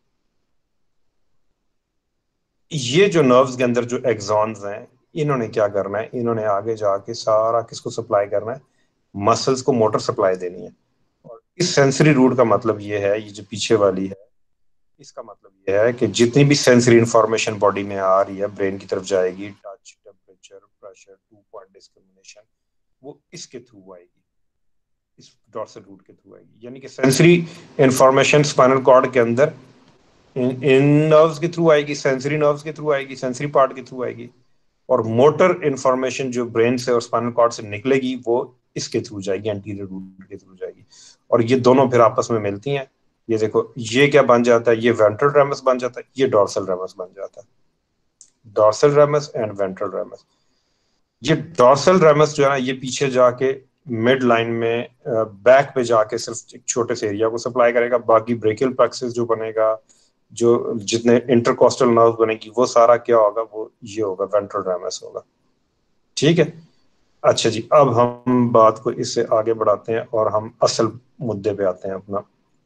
ये जो नर्व्स के अंदर जो एक्सॉन्स हैं, इन्होंने क्या करना है? इन्होंने आगे जाके सारा किसको सप्लाई करना है? मसल्स को मोटर सप्लाई देनी है। और इस सेंसरी रूट का मतलब ये है, ये जो पीछे वाली है, इसका मतलब ये है कि जितनी भी सेंसरी इंफॉर्मेशन बॉडी में आ रही है, ब्रेन की तरफ जाएगी, touch, temperature, pressure, two point discrimination, वो इसके थ्रू आएगी, इस डॉर्सल रूट के थ्रू आएगी। यानी कि सेंसरी इंफॉर्मेशन स्पाइनल कॉर्ड के अंदर इन इन नर्व्स के थ्रू आएगी, सेंसरी नर्व्स के थ्रू आएगी, सेंसरी पार्ट के थ्रू आएगी। और मोटर इंफॉर्मेशन जो ब्रेन से और स्पाइनल कॉर्ड से निकलेगी, वो इसके थ्रू जाएगी, एंटीरियर रूट के थ्रू जाएगी। और ये दोनों फिर आपस में मिलती हैं। ये देखो, ये क्या बन जाता है? ये वेंट्रल रेमस बन जाता है, ये डॉर्सल रेमस बन जाता है। Dorsal ramus and ventral ramus. ये डॉर्सल रेमस जो है ना, ये पीछे जाके मिड लाइन में बैक पे जाके सिर्फ एक छोटे से एरिया को सप्लाई करेगा। बाकी ब्रेकियल प्लेक्सस जो बनेगा, जो जितने इंटरकोस्टल नर्व बनेगी, वो सारा क्या होगा? वो ये होगा, वेंट्रल रेमस होगा। ठीक है। अच्छा जी, अब हम बात को इससे आगे बढ़ाते हैं और हम असल मुद्दे पे आते हैं अपना।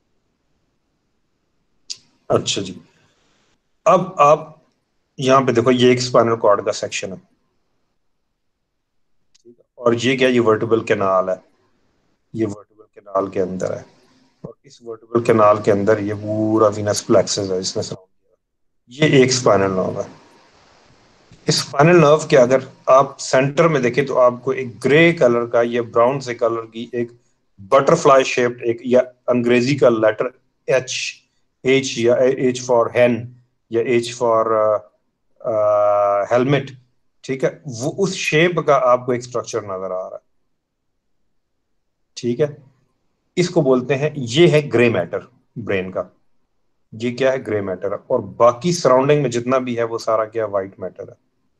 अच्छा जी, अब आप यहाँ पे देखो, ये एक स्पाइनल कॉर्ड का सेक्शन है। ठीक है। और ये क्या? ये वर्टिब्रल कैनाल है, ये वर्टिब्रल कैनाल के अंदर है। और इस वर्टिब्रल कैनाल के अंदर ये पूरा वीनस प्लेक्सस है, इसने सराउंड किया। ये एक स्पाइनल नर्व है। इस स्पाइनल नर्व के अगर आप सेंटर में देखें तो आपको एक ग्रे कलर का या ब्राउन से कलर की एक बटरफ्लाई शेप्ड एक, या अंग्रेजी का लेटर एच, एच या एच फॉर हैन, या एच फॉर हेलमेट, ठीक है, वो उस शेप का आपको एक स्ट्रक्चर नजर आ रहा है। ठीक है। इसको बोलते हैं, ये है ग्रे मैटर ब्रेन का। ये क्या है? ग्रे मैटर है। और बाकी सराउंडिंग में जितना भी है वो सारा क्या? व्हाइट मैटर है,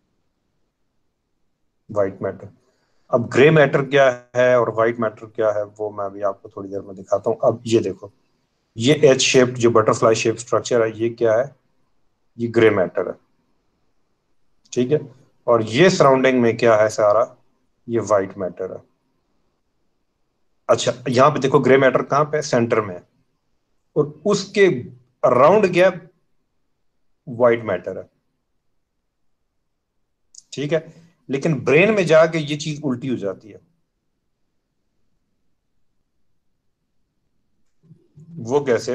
व्हाइट मैटर। अब ग्रे मैटर क्या है और व्हाइट मैटर क्या है, वो मैं अभी आपको थोड़ी देर में दिखाता हूँ। अब ये देखो, ये एच शेप्ड जो बटरफ्लाई शेप स्ट्रक्चर है, ये क्या है? ये ग्रे मैटर है, ठीक है। और ये सराउंडिंग में क्या है सारा, ये वाइट मैटर है। अच्छा, यहां पे देखो ग्रे मैटर कहां पे, सेंटर में है, और उसके अराउंड क्या, वाइट मैटर है, ठीक है। लेकिन ब्रेन में जाके ये चीज उल्टी हो जाती है। वो कैसे,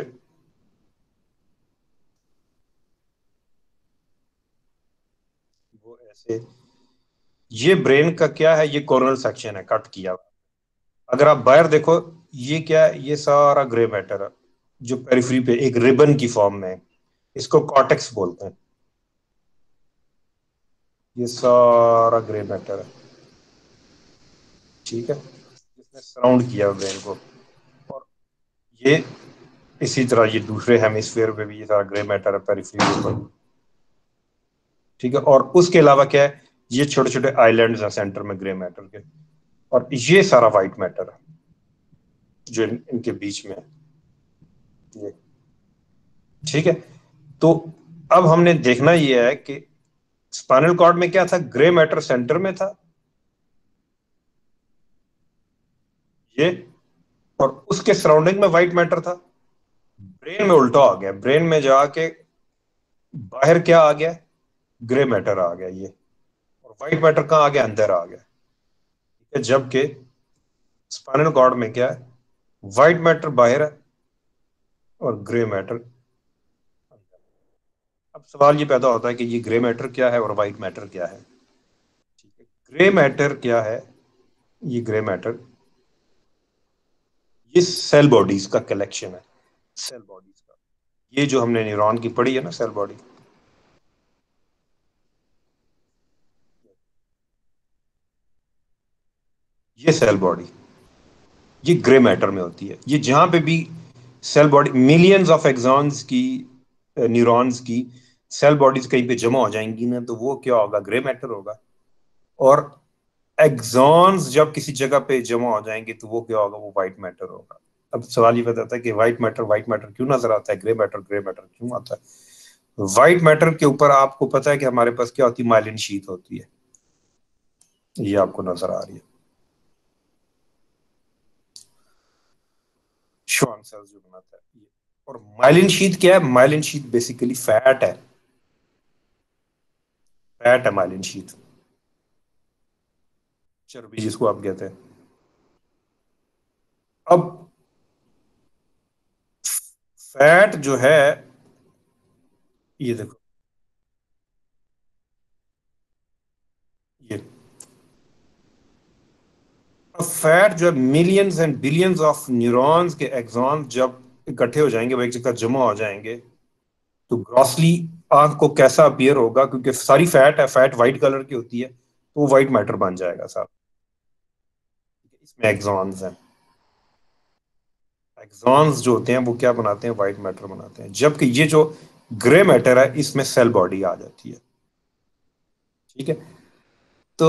वो ऐसे, ये ब्रेन का क्या है, ये कोरोनल सेक्शन है कट किया हुआ। अगर आप बाहर देखो, ये क्या है, ये सारा ग्रे मैटर है जो पेरिफेरी पे एक रिबन की फॉर्म में है। इसको कॉर्टेक्स बोलते हैं। ये सारा ग्रे मैटर है, ठीक है, जिसने सराउंड किया ब्रेन को। और ये इसी तरह ये दूसरे हेमिस्फीयर पे भी ये सारा ग्रे मैटर है पेरिफेरी पर, ठीक है। और उसके अलावा क्या है, ये छोटे छोटे आइलैंड्स हैं सेंटर में ग्रे मैटर के, और ये सारा व्हाइट मैटर है जो इन, इनके बीच में है, ये, ठीक है। तो अब हमने देखना ये है कि स्पाइनल कॉर्ड में क्या था, ग्रे मैटर सेंटर में था, ये, और उसके सराउंडिंग में व्हाइट मैटर था। ब्रेन में उल्टा आ गया, ब्रेन में जाके बाहर क्या आ गया, ग्रे मैटर आ गया ये, और व्हाइट मैटर कहाँ आ गया, अंदर आ गया, ठीक है। जबकि स्पाइनल कॉर्ड में क्या है, व्हाइट मैटर बाहर है और ग्रे मैटर अंदर। अब सवाल ये पैदा होता है कि ये ग्रे मैटर क्या है और व्हाइट मैटर क्या है, ठीक है। ग्रे मैटर क्या है, ये ग्रे मैटर, ये सेल बॉडीज का कलेक्शन है, सेल बॉडीज का, ये जो हमने न्यूरॉन की पढ़ी है ना, सेल बॉडी, ये सेल बॉडी, ये ग्रे मैटर में होती है। ये जहां पे भी cell body, millions of axons की, न्यूरॉन्स की सेल बॉडीज कहीं पे जमा हो जाएंगी ना, तो वो क्या होगा, ग्रे मैटर होगा। और एक्सॉन्स जब किसी जगह पे जमा हो जाएंगे तो वो क्या होगा, वो व्हाइट मैटर होगा। अब सवाल ये बताता है कि व्हाइट मैटर व्हाइट मैटर क्यों नजर आता है, ग्रे मैटर ग्रे मैटर क्यों आता है। व्हाइट मैटर के ऊपर आपको पता है कि हमारे पास क्या होती है, माइलिन शीट होती है, ये आपको नजर आ रही है, श्वान सेल्स जो बनाता है ये। और माइलिन शीट क्या है, माइलिन शीट बेसिकली फैट है, फैट है माइलिन शीट, चर्बी जिसको आप कहते हैं। अब फैट जो है, ये देखो, ये फैट जो है, millions and billions of neurons के एक्सॉन जब इकट्ठे हो जाएंगे, वो एक जगह जमा हो जाएंगे, तो ग्रॉसली आंख को कैसा अपीयर होगा, क्योंकि सारी फैट है, फैट व्हाइट कलर की होती है, तो वो व्हाइट मैटर बन जाएगा सारा। इसमें एक्सॉन्स हैं, एक्सॉन्स जो होते हैं वो क्या बनाते हैं, व्हाइट मैटर बनाते हैं। जबकि ये जो ग्रे मैटर है, इसमें सेल बॉडी आ जाती है, ठीक है। तो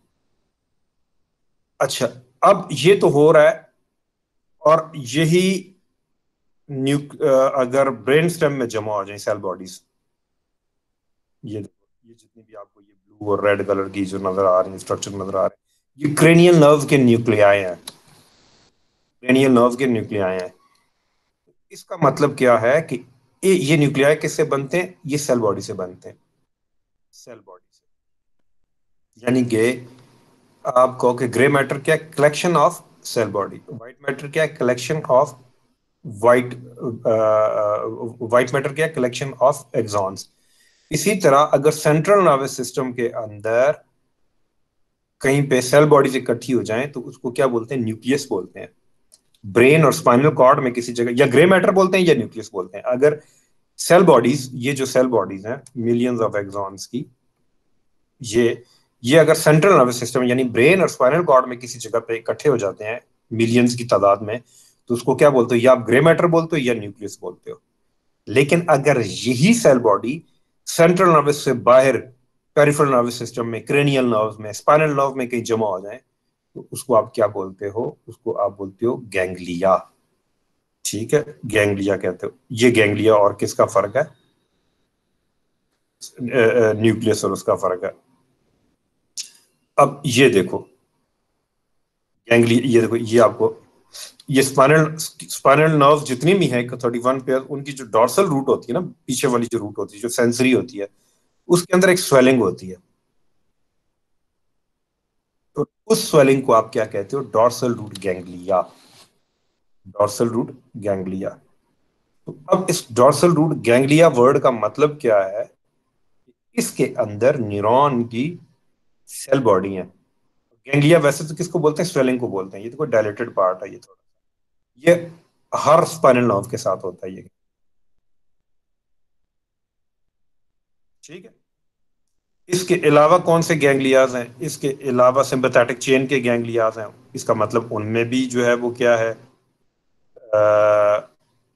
अच्छा, अब ये तो हो रहा है, और यही न्यूक अगर ब्रेन स्टेम में जमा हो जाए सेल बॉडीज, ये देखो, ये जितनी भी आपको ये ब्लू और रेड कलर की जो नजर आ रही है, स्ट्रक्चर नजर आ रहे हैं, ये क्रेनियल नर्व के न्यूक्लियाई हैं, क्रेनियल नर्व के न्यूक्लियाई हैं। इसका मतलब क्या है कि ये ये न्यूक्लियाई किससे बनते हैं, ये सेल बॉडी से बनते हैं, सेल बॉडी से। यानी कि आप कहो कि ग्रे मैटर क्या, collection of cell body, white matter क्या, collection of white, white matter क्या, कलेक्शन ऑफ एक्सॉन्स। इसी तरह अगर सेंट्रल नर्वस सिस्टम के अंदर कहीं पे सेल बॉडीज इकट्ठी हो जाएं, तो उसको क्या बोलते हैं, न्यूक्लियस बोलते हैं। ब्रेन और स्पाइनल कॉर्ड में किसी जगह या ग्रे मैटर बोलते हैं या न्यूक्लियस बोलते हैं। अगर सेल बॉडीज, ये जो सेल बॉडीज हैं मिलियंस ऑफ एक्सॉन्स की, ये ये अगर सेंट्रल नर्वस सिस्टम यानी ब्रेन और स्पाइनल कॉर्ड में किसी जगह पे इकट्ठे हो जाते हैं मिलियंस की तादाद में, तो उसको क्या बोलते हो, या आप ग्रे मैटर बोलते हो या न्यूक्लियस बोलते हो। लेकिन अगर यही सेल बॉडी सेंट्रल नर्वस से बाहर, पेरिफेरल नर्वस सिस्टम में, क्रेनियल नर्व में, स्पाइनल नर्व में कहीं जमा हो जाए, तो उसको आप क्या बोलते हो, उसको आप बोलते हो गैंग्लिया, ठीक है, गैंग्लिया कहते हो। ये गैंग्लिया और किसका फर्क है, न्यूक्लियस और उसका फर्क है। अब ये देखो गैंगली, ये देखो ये आपको ये स्पाइनल स्पाइनल नर्व जितनी भी है थर्टी वन पेयर, उनकी जो डॉर्सल रूट होती है ना, पीछे वाली जो रूट होती है जो सेंसरी होती है, उसके अंदर एक स्वेलिंग होती है। तो उस स्वेलिंग को आप क्या कहते हो? Dorsal root ganglia. Dorsal root ganglia. तो अब इस डॉर्सल रूट गैंग्लिया वर्ड का मतलब क्या है? इसके अंदर न्यूरॉन की सेल बॉडी है। गैंग्लिया वैसे तो किसको बोलते हैं? स्वेलिंग को बोलते हैं। ये तो कोई डायलेटेड पार्ट है, ये थोड़ा, ये हर स्पाइनल नर्व के साथ होता है ये। ठीक है। इसके अलावा कौन से गैंग्लियाज हैं? इसके अलावा सिंपैथेटिक चेन के गैंग्लियाज हैं। इसका मतलब उनमें भी जो है वो क्या है, आ,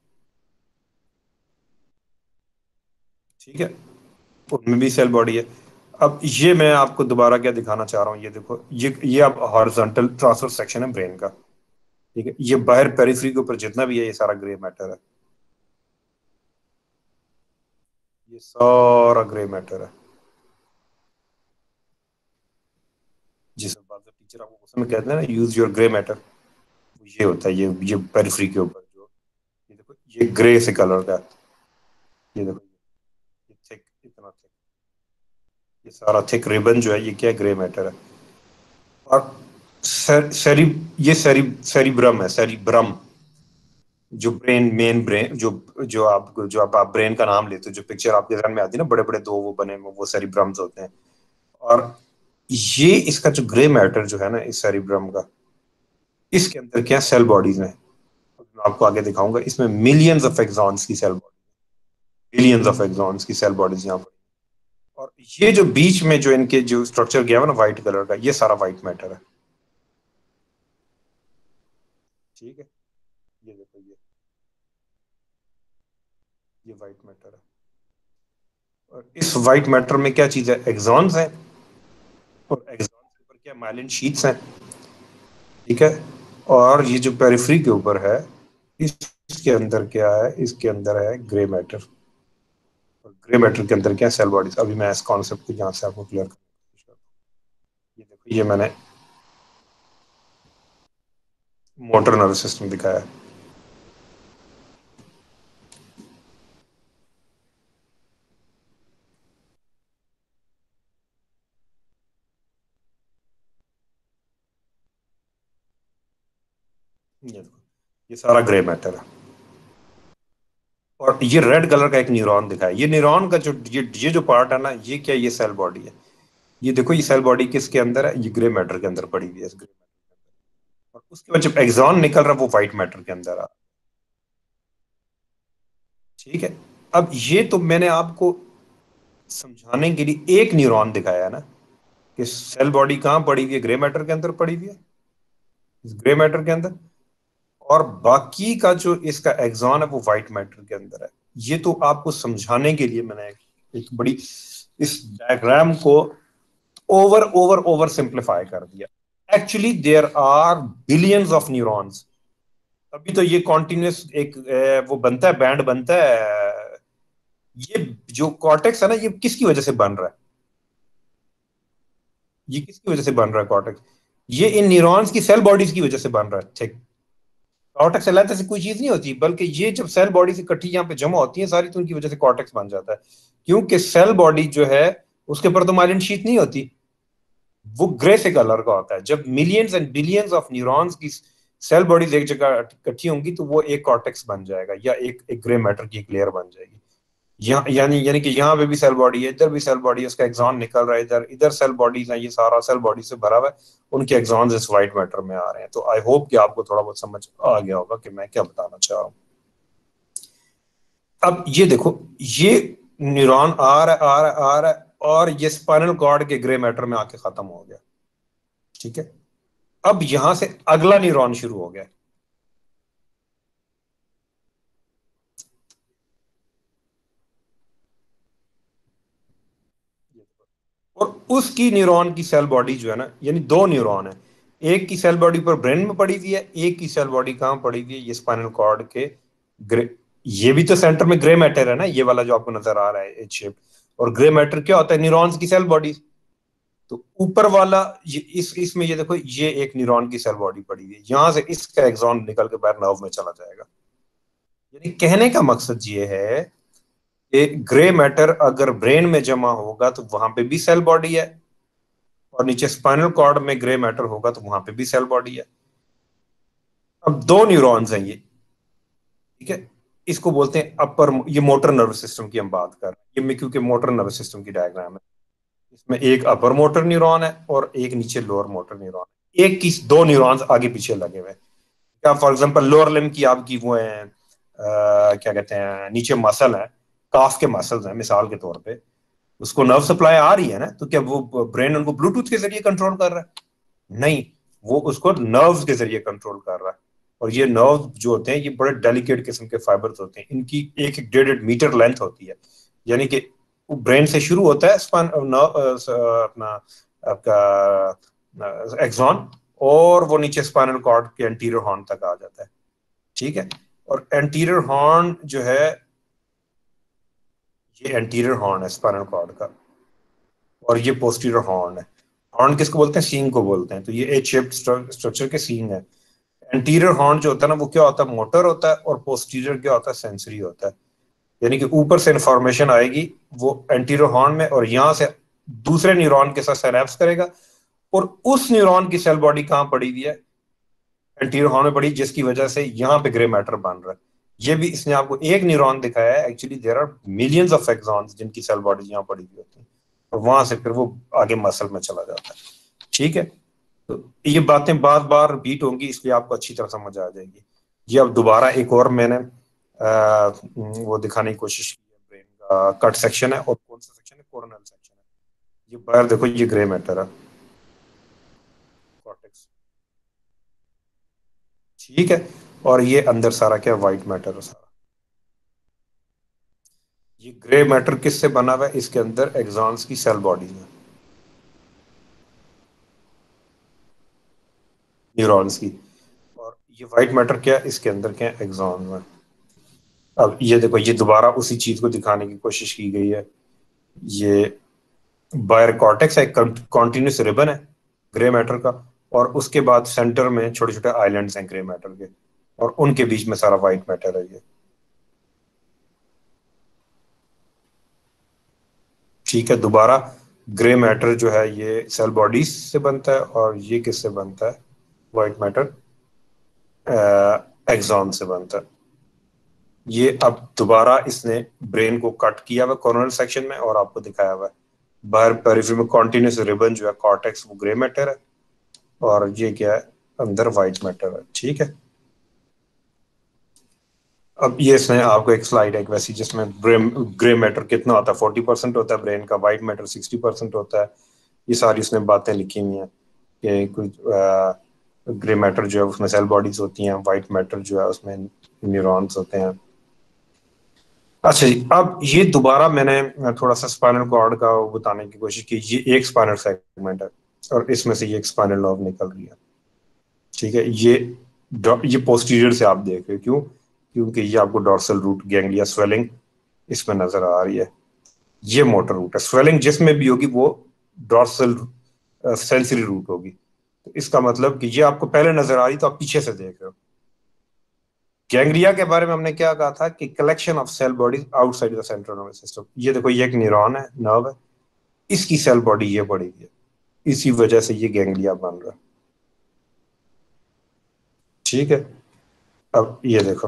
ठीक है, उनमें भी सेल बॉडी है। अब ये मैं आपको दोबारा क्या दिखाना चाह रहा हूँ, ये देखो, ये ये अब हॉरिजॉन्टल ट्रांसफर सेक्शन है ब्रेन का। ठीक है, ये बाहर पेरिफेरी के ऊपर जितना भी है ये सारा ग्रे मैटर है। ये सारा ग्रे मैटर है। जिस बात का टीचर आपको क्वेश्चन में कहते हैं ना, यूज योर ग्रे मैटर, ये होता है, ये ये पेरिफेरी के ऊपर जो, ये देखो ये ग्रे से कलर का है। ये देखो ये थिक, इतना थिक, ये सारा थिक रिबन जो है ये क्या है? ग्रे मैटर है। और सर, सेरी ये सेरी सेरिब्रम है, सेरिब्रम, जो ब्रेन, मेन ब्रेन, जो जो आप जो आप, आप ब्रेन का नाम लेते हो, जो पिक्चर आपके ध्यान में आती है ना, बड़े बड़े दो वो बने हुए, वो सेरिब्रम्स होते हैं। और ये इसका जो ग्रे मैटर जो है ना इस सेरिब्रम का, इसके अंदर क्या सेल बॉडीज हैं, मैं आपको आगे दिखाऊंगा। इसमें मिलियंस ऑफ एक्सॉन्स की cell body, millions of axons की सेल बॉडीज यहाँ पर। और ये जो बीच में जो इनके जो स्ट्रक्चर गया है ना व्हाइट कलर का, ये सारा व्हाइट मैटर है। ठीक है, ये देखो ये ये व्हाइट मैटर है। और इस व्हाइट मैटर में क्या चीज है? एक्सॉन्स है। और एक्सॉन्स के ऊपर क्या? माइलिन शीट्स हैं। ठीक है। और ये जो पेरिफेरी के ऊपर है, इसके अंदर क्या है? इसके अंदर है ग्रे मैटर। और ग्रे मैटर के अंदर क्या सेल बॉडीज? अभी मैं इस कॉन्सेप्ट को यहाँ से आपको क्लियर करने की कोशिश करता हूँ। ये देखो ये मैंने मोटर नर्वस सिस्टम दिखाया है। ये देखो ये सारा ग्रे मैटर है। और ये रेड कलर का एक न्यूरॉन दिखाया है। ये न्यूरॉन का जो ये ये जो पार्ट है ना, ये क्या? ये सेल बॉडी है। ये देखो ये सेल बॉडी किसके अंदर है? ये ग्रे मैटर के अंदर पड़ी हुई है, इस ग्रे मैटर के अंदर। और उसके बाद जब एक्सॉन निकल रहा है वो व्हाइट मैटर के अंदर आ। ठीक है। अब ये तो मैंने आपको समझाने के लिए एक न्यूरॉन दिखाया है ना, कि सेल बॉडी कहाँ पड़ी हुई है? ग्रे मैटर के अंदर पड़ी हुई है, इस ग्रे मैटर के अंदर। और बाकी का जो इसका एक्सॉन है वो व्हाइट मैटर के अंदर है। ये तो आपको समझाने के लिए मैंने एक, एक बड़ी इस डायग्राम को ओवर ओवर ओवर सिंप्लीफाई कर दिया। Actually there are billions of neurons. तभी तो ये कॉन्टिन्यूस एक ए, वो बनता है, बैंड बनता है। ये जो कॉर्टेक्स है ना, ये किसकी वजह से बन रहा है? ये किसकी वजह से बन रहा है कॉर्टेक्स? ये इन न्यूरॉन्स की सेल बॉडीज की वजह से बन रहा है। ठीक, कॉर्टेक्स अलग से कोई चीज नहीं होती, बल्कि ये जब सेल बॉडी से इकट्ठी यहाँ पे जमा होती है सारी, तो उनकी वजह से कॉर्टेक्स बन जाता है। क्योंकि सेल बॉडी जो है उसके ऊपर तो माइलिन शीट नहीं होती, वो ग्रे से कलर का होता है। जब millions and billions of neurons की सेल बॉडीज एक जगह इकट्ठी होंगी तो वो एक कॉर्टेक्स बन जाएगा, या एक एक ग्रे मैटर की एक लेयर बन जाएगी। यहाँ यानी यानी कि यहाँ पे भी सेल बॉडी है, इधर भी सेल बॉडी है, उसका एक्सॉन निकल रहा है, इधर इधर सेल बॉडीज हैं, ये सारा सेल बॉडी से भरा हुआ है। उनके एक्सॉन्स इस व्हाइट मैटर में आ रहे हैं। तो आई होप कि आपको थोड़ा बहुत समझ आ गया होगा कि मैं क्या बताना चाह रहा हूँ। अब ये देखो, ये न्यूरॉन आ रहा है आ रहा है आ रहा है, और ये स्पाइनल कॉर्ड के ग्रे मैटर में आके खत्म हो गया। ठीक है। अब यहां से अगला न्यूरॉन शुरू हो गया। और उसकी न्यूरॉन की सेल बॉडी जो है ना, यानी दो न्यूरॉन है, एक की सेल बॉडी पर ब्रेन में पड़ी हुई है, एक की सेल बॉडी कहां पड़ी हुई है? ये स्पाइनल कॉर्ड के ग्रे, ये भी तो सेंटर में ग्रे मैटर है ना, ये वाला जो आपको नजर आ रहा है एच शेप। और ग्रे मैटर क्या होता है? न्यूरॉन्स की सेल बॉडी। तो ऊपर वाला ये इस इसमें ये देखो, ये एक न्यूरॉन की सेल बॉडी पड़ी हुई है, यहां से इसका एक्सॉन निकल के बाहर नर्व में चला जाएगा। यानी कहने का मकसद ये है कि ग्रे मैटर अगर ब्रेन में जमा होगा तो वहां पे भी सेल बॉडी है, और नीचे स्पाइनल कॉर्ड में ग्रे मैटर होगा तो वहां पे भी सेल बॉडी है। अब दो न्यूरॉन्स हैं ये, ठीक है, इसको बोलते हैं अपर, ये मोटर नर्वस सिस्टम की हम बात कर रहे हैं, ये क्योंकि मोटर नर्वस सिस्टम की डायग्राम है। इसमें एक अपर मोटर न्यूरॉन है और एक नीचे लोअर मोटर न्यूरॉन है। एक की दो न्यूरॉन्स आगे पीछे लगे हुए हैं। क्या फॉर एग्जांपल लोअर लिम्ब की आपकी वो है, आ, क्या कहते हैं, नीचे मसल है, काफ के मसल्स हैं मिसाल के तौर पे, उसको नर्व सप्लाई आ रही है ना, तो क्या वो ब्रेन उनको ब्लूटूथ के जरिए कंट्रोल कर रहा है? नहीं, वो उसको नर्व्स के जरिए कंट्रोल कर रहा है। और ये नर्व जो होते हैं ये बड़े डेलिकेट किस्म के फाइबर्स होते हैं, इनकी एक एक डेढ़ डेढ़ मीटर लेंथ होती है। यानी कि ब्रेन से शुरू होता है स्पाइन अपना आपका एक्सॉन, और वो नीचे स्पाइनल कॉर्ड के एंटीरियर हॉर्न तक आ जाता है, ठीक है। और एंटीरियर हॉर्न जो है, ये एंटीरियर हॉर्न है स्पाइनल कॉर्ड का, और ये पोस्टीरियर हॉर्न है। हॉर्न किसको बोलते हैं? सींग को बोलते हैं। तो ये एच शेप्ड स्ट्रक्चर के सींग है। एंटीरियर हॉर्न जो होता है ना, वो क्या होता है? मोटर होता है, और पोस्टीरियर क्या होता है? सेंसरी होता है। यानी कि ऊपर से इंफॉर्मेशन आएगी वो एंटीरियर हॉर्न में, और यहां से दूसरे न्यूरॉन के साथ सिनैप्स करेगा, और उस न्यूरॉन की सेल बॉडी कहां पड़ी हुई है? एंटीरियर हॉर्न में पड़ी, जिसकी वजह से यहाँ पे ग्रे मैटर बन रहा है। ये भी इसने आपको एक न्यूरॉन दिखाया है, actually there are millions of axons जिनकी सेल बॉडी यहाँ पड़ी हुई होती है, और वहां से फिर वो आगे मसल में चला जाता है, ठीक है। तो ये बातें बार बार रिपीट होंगी, इसलिए आपको अच्छी तरह समझ आ जाएगी। ये अब दोबारा एक और मैंने आ, वो दिखाने की कोशिश की है। ब्रेन का कट सेक्शन है, और कौन सा सेक्शन है? कोरोनल सेक्शन है। ये बाहर देखो, ये ग्रे मैटर है, कॉर्टेक्स, ठीक है। और ये अंदर सारा क्या? व्हाइट मैटर है सारा। ये ग्रे मैटर किससे बना हुआ है? इसके अंदर एक्सॉन्स की सेल बॉडी है, न्यूरॉन्स की। और ये व्हाइट मैटर क्या है? इसके अंदर क्या है? एक्सॉन है। अब ये देखो, ये दोबारा उसी चीज को दिखाने की कोशिश की गई है। ये बायर कॉर्टेक्स एक कॉन्टिन्यूस रिबन है ग्रे मैटर का, और उसके बाद सेंटर में छोटे छोटे आइलैंड्स हैं ग्रे मैटर के, और उनके बीच में सारा व्हाइट मैटर है ये, ठीक है। दोबारा ग्रे मैटर जो है ये सेल बॉडीज से बनता है, और ये किससे बनता है? व्हाइट मैटर एक्सॉन से बनता है। ये अब दोबारा इसने ब्रेन को कट किया हुआ कोरोनल सेक्शन में, और आपको दिखाया हुआ है बाहर पेरिफेरी में कॉन्टिन्यूस रिबन जो है कॉर्टेक्स, वो ग्रे मैटर है, और ये क्या है? अंदर व्हाइट मैटर है, ठीक है। अब ये इसने आपको एक स्लाइड है वैसी, जिसमें ग्रे ग्रे मैटर कितना होता है? फोर्टी परसेंट होता है ब्रेन का, व्हाइट मैटर सिक्सटी परसेंट होता है। ये सारी उसने बातें लिखी हुई हैं कि कुछ ग्रे मैटर जो है उसमें सेल बॉडीज होती हैं, व्हाइट मैटर जो है उसमें न्यूरॉन्स होते हैं। अच्छा जी, अब ये दोबारा मैंने थोड़ा सा स्पाइनल कॉर्ड का बताने की कोशिश की। ये एक स्पाइनल सेगमेंट है, और इसमें से ये एक स्पाइनल नर्व निकल रही है, ठीक है। ये ये पोस्टीरियर से आप देख रहे हो, क्यों? क्योंकि ये आपको डॉर्सल रूट गैंग्लिया स्वेलिंग इसमें नजर आ रही है। ये मोटर रूट है, स्वेलिंग जिसमें भी होगी वो डॉर्सल सेंसरी रूट होगी। तो इसका मतलब कि ये आपको पहले नजर आ रही, तो आप पीछे से देख रहे हो। गैंग्लिया के बारे में हमने क्या कहा था कि collection of cell bodies outside the central nervous system. ये देखो, ये एक न्यूरॉन है, नर्व है, इसकी सेल बॉडी ये बड़ी है, इसी वजह से ये गैंग्लिया बन रहा है, ठीक है। अब ये देखो,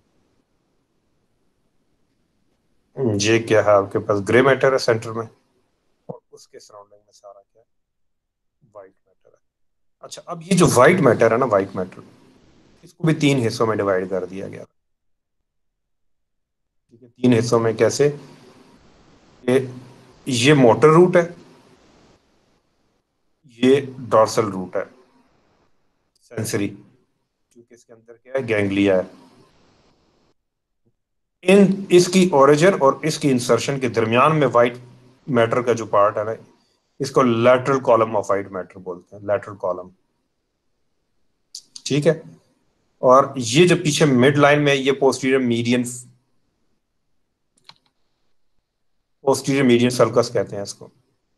ये क्या है? आपके पास ग्रे मैटर है सेंटर में, और उसके सराउंडिंग में सारा क्या है? व्हाइट मैटर है। अच्छा, अब ये जो व्हाइट मैटर है ना, व्हाइट मैटर, इसको भी तीन हिस्सों में डिवाइड कर दिया गया, ठीक है। तीन हिस्सों में कैसे? ये ये मोटर रूट है, ये डॉर्सल रूट है सेंसरी, क्योंकि इसके अंदर क्या है? गैंग्लिया है। इन इसकी ओरिजिन और इसकी इंसर्शन के दरमियान में व्हाइट मैटर का जो पार्ट है ना, इसको lateral column of white matter बोलते हैं, लैटरल कॉलम, ठीक है। और ये जो पीछे मिड लाइन में ये posterior median posterior median sulcus कहते हैं इसको।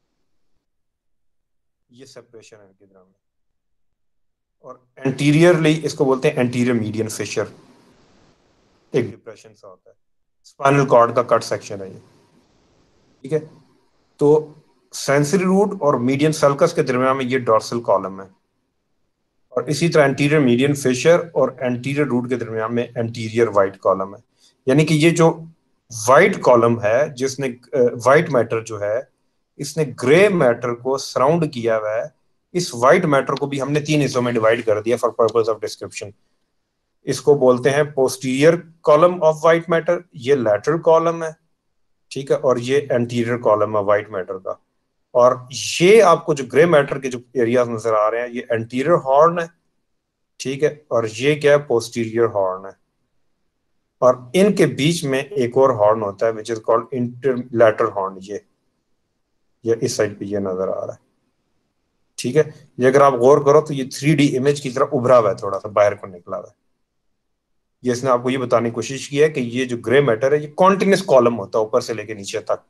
ये सेपरेशन है इनके दरमियान। और एंटीरियरली इसको बोलते हैं एंटीरियर मीडियन फिशर, एक डिप्रेशन सा होता है, स्पाइनल कॉर्ड का कट सेक्शन है ये, ठीक है। तो सेंसरी रूट और मीडियन सल्कस के दरमियान में ये डॉर्सल कॉलम है, और इसी तरह एंटीरियर मीडियन फिशर और एंटीरियर रूट के दरमियान में एंटीरियर वाइट कॉलम है। यानी कि ये जो वाइट कॉलम है, जिसने वाइट मैटर जो है, इसने ग्रे मैटर को सराउंड किया हुआ है। इस वाइट मैटर को भी हमने तीन हिस्सों में डिवाइड कर दिया फॉर पर्पस ऑफ डिस्क्रिप्शन। इसको बोलते हैं posterior column of white matter, ये लैटरल कॉलम है, ठीक है, और ये एंटीरियर कॉलम है वाइट मैटर का। और ये आपको जो ग्रे मैटर के जो एरियाज नजर आ रहे हैं, ये एंटीरियर हॉर्न है, ठीक है, और ये क्या है, पोस्टीरियर हॉर्न है। और इनके बीच में एक और हॉर्न होता है which is called interlateral horn. ये ये इस साइड पे ये नजर आ रहा है, ठीक है। ये अगर आप गौर करो तो ये थ्री डी इमेज की तरह उभरा हुआ है, थोड़ा सा बाहर को निकला हुआ है। ये इसने आपको ये बताने की कोशिश की है कि ये जो ग्रे मैटर है ये कॉन्टिन्यूस कॉलम होता है ऊपर से लेके नीचे तक,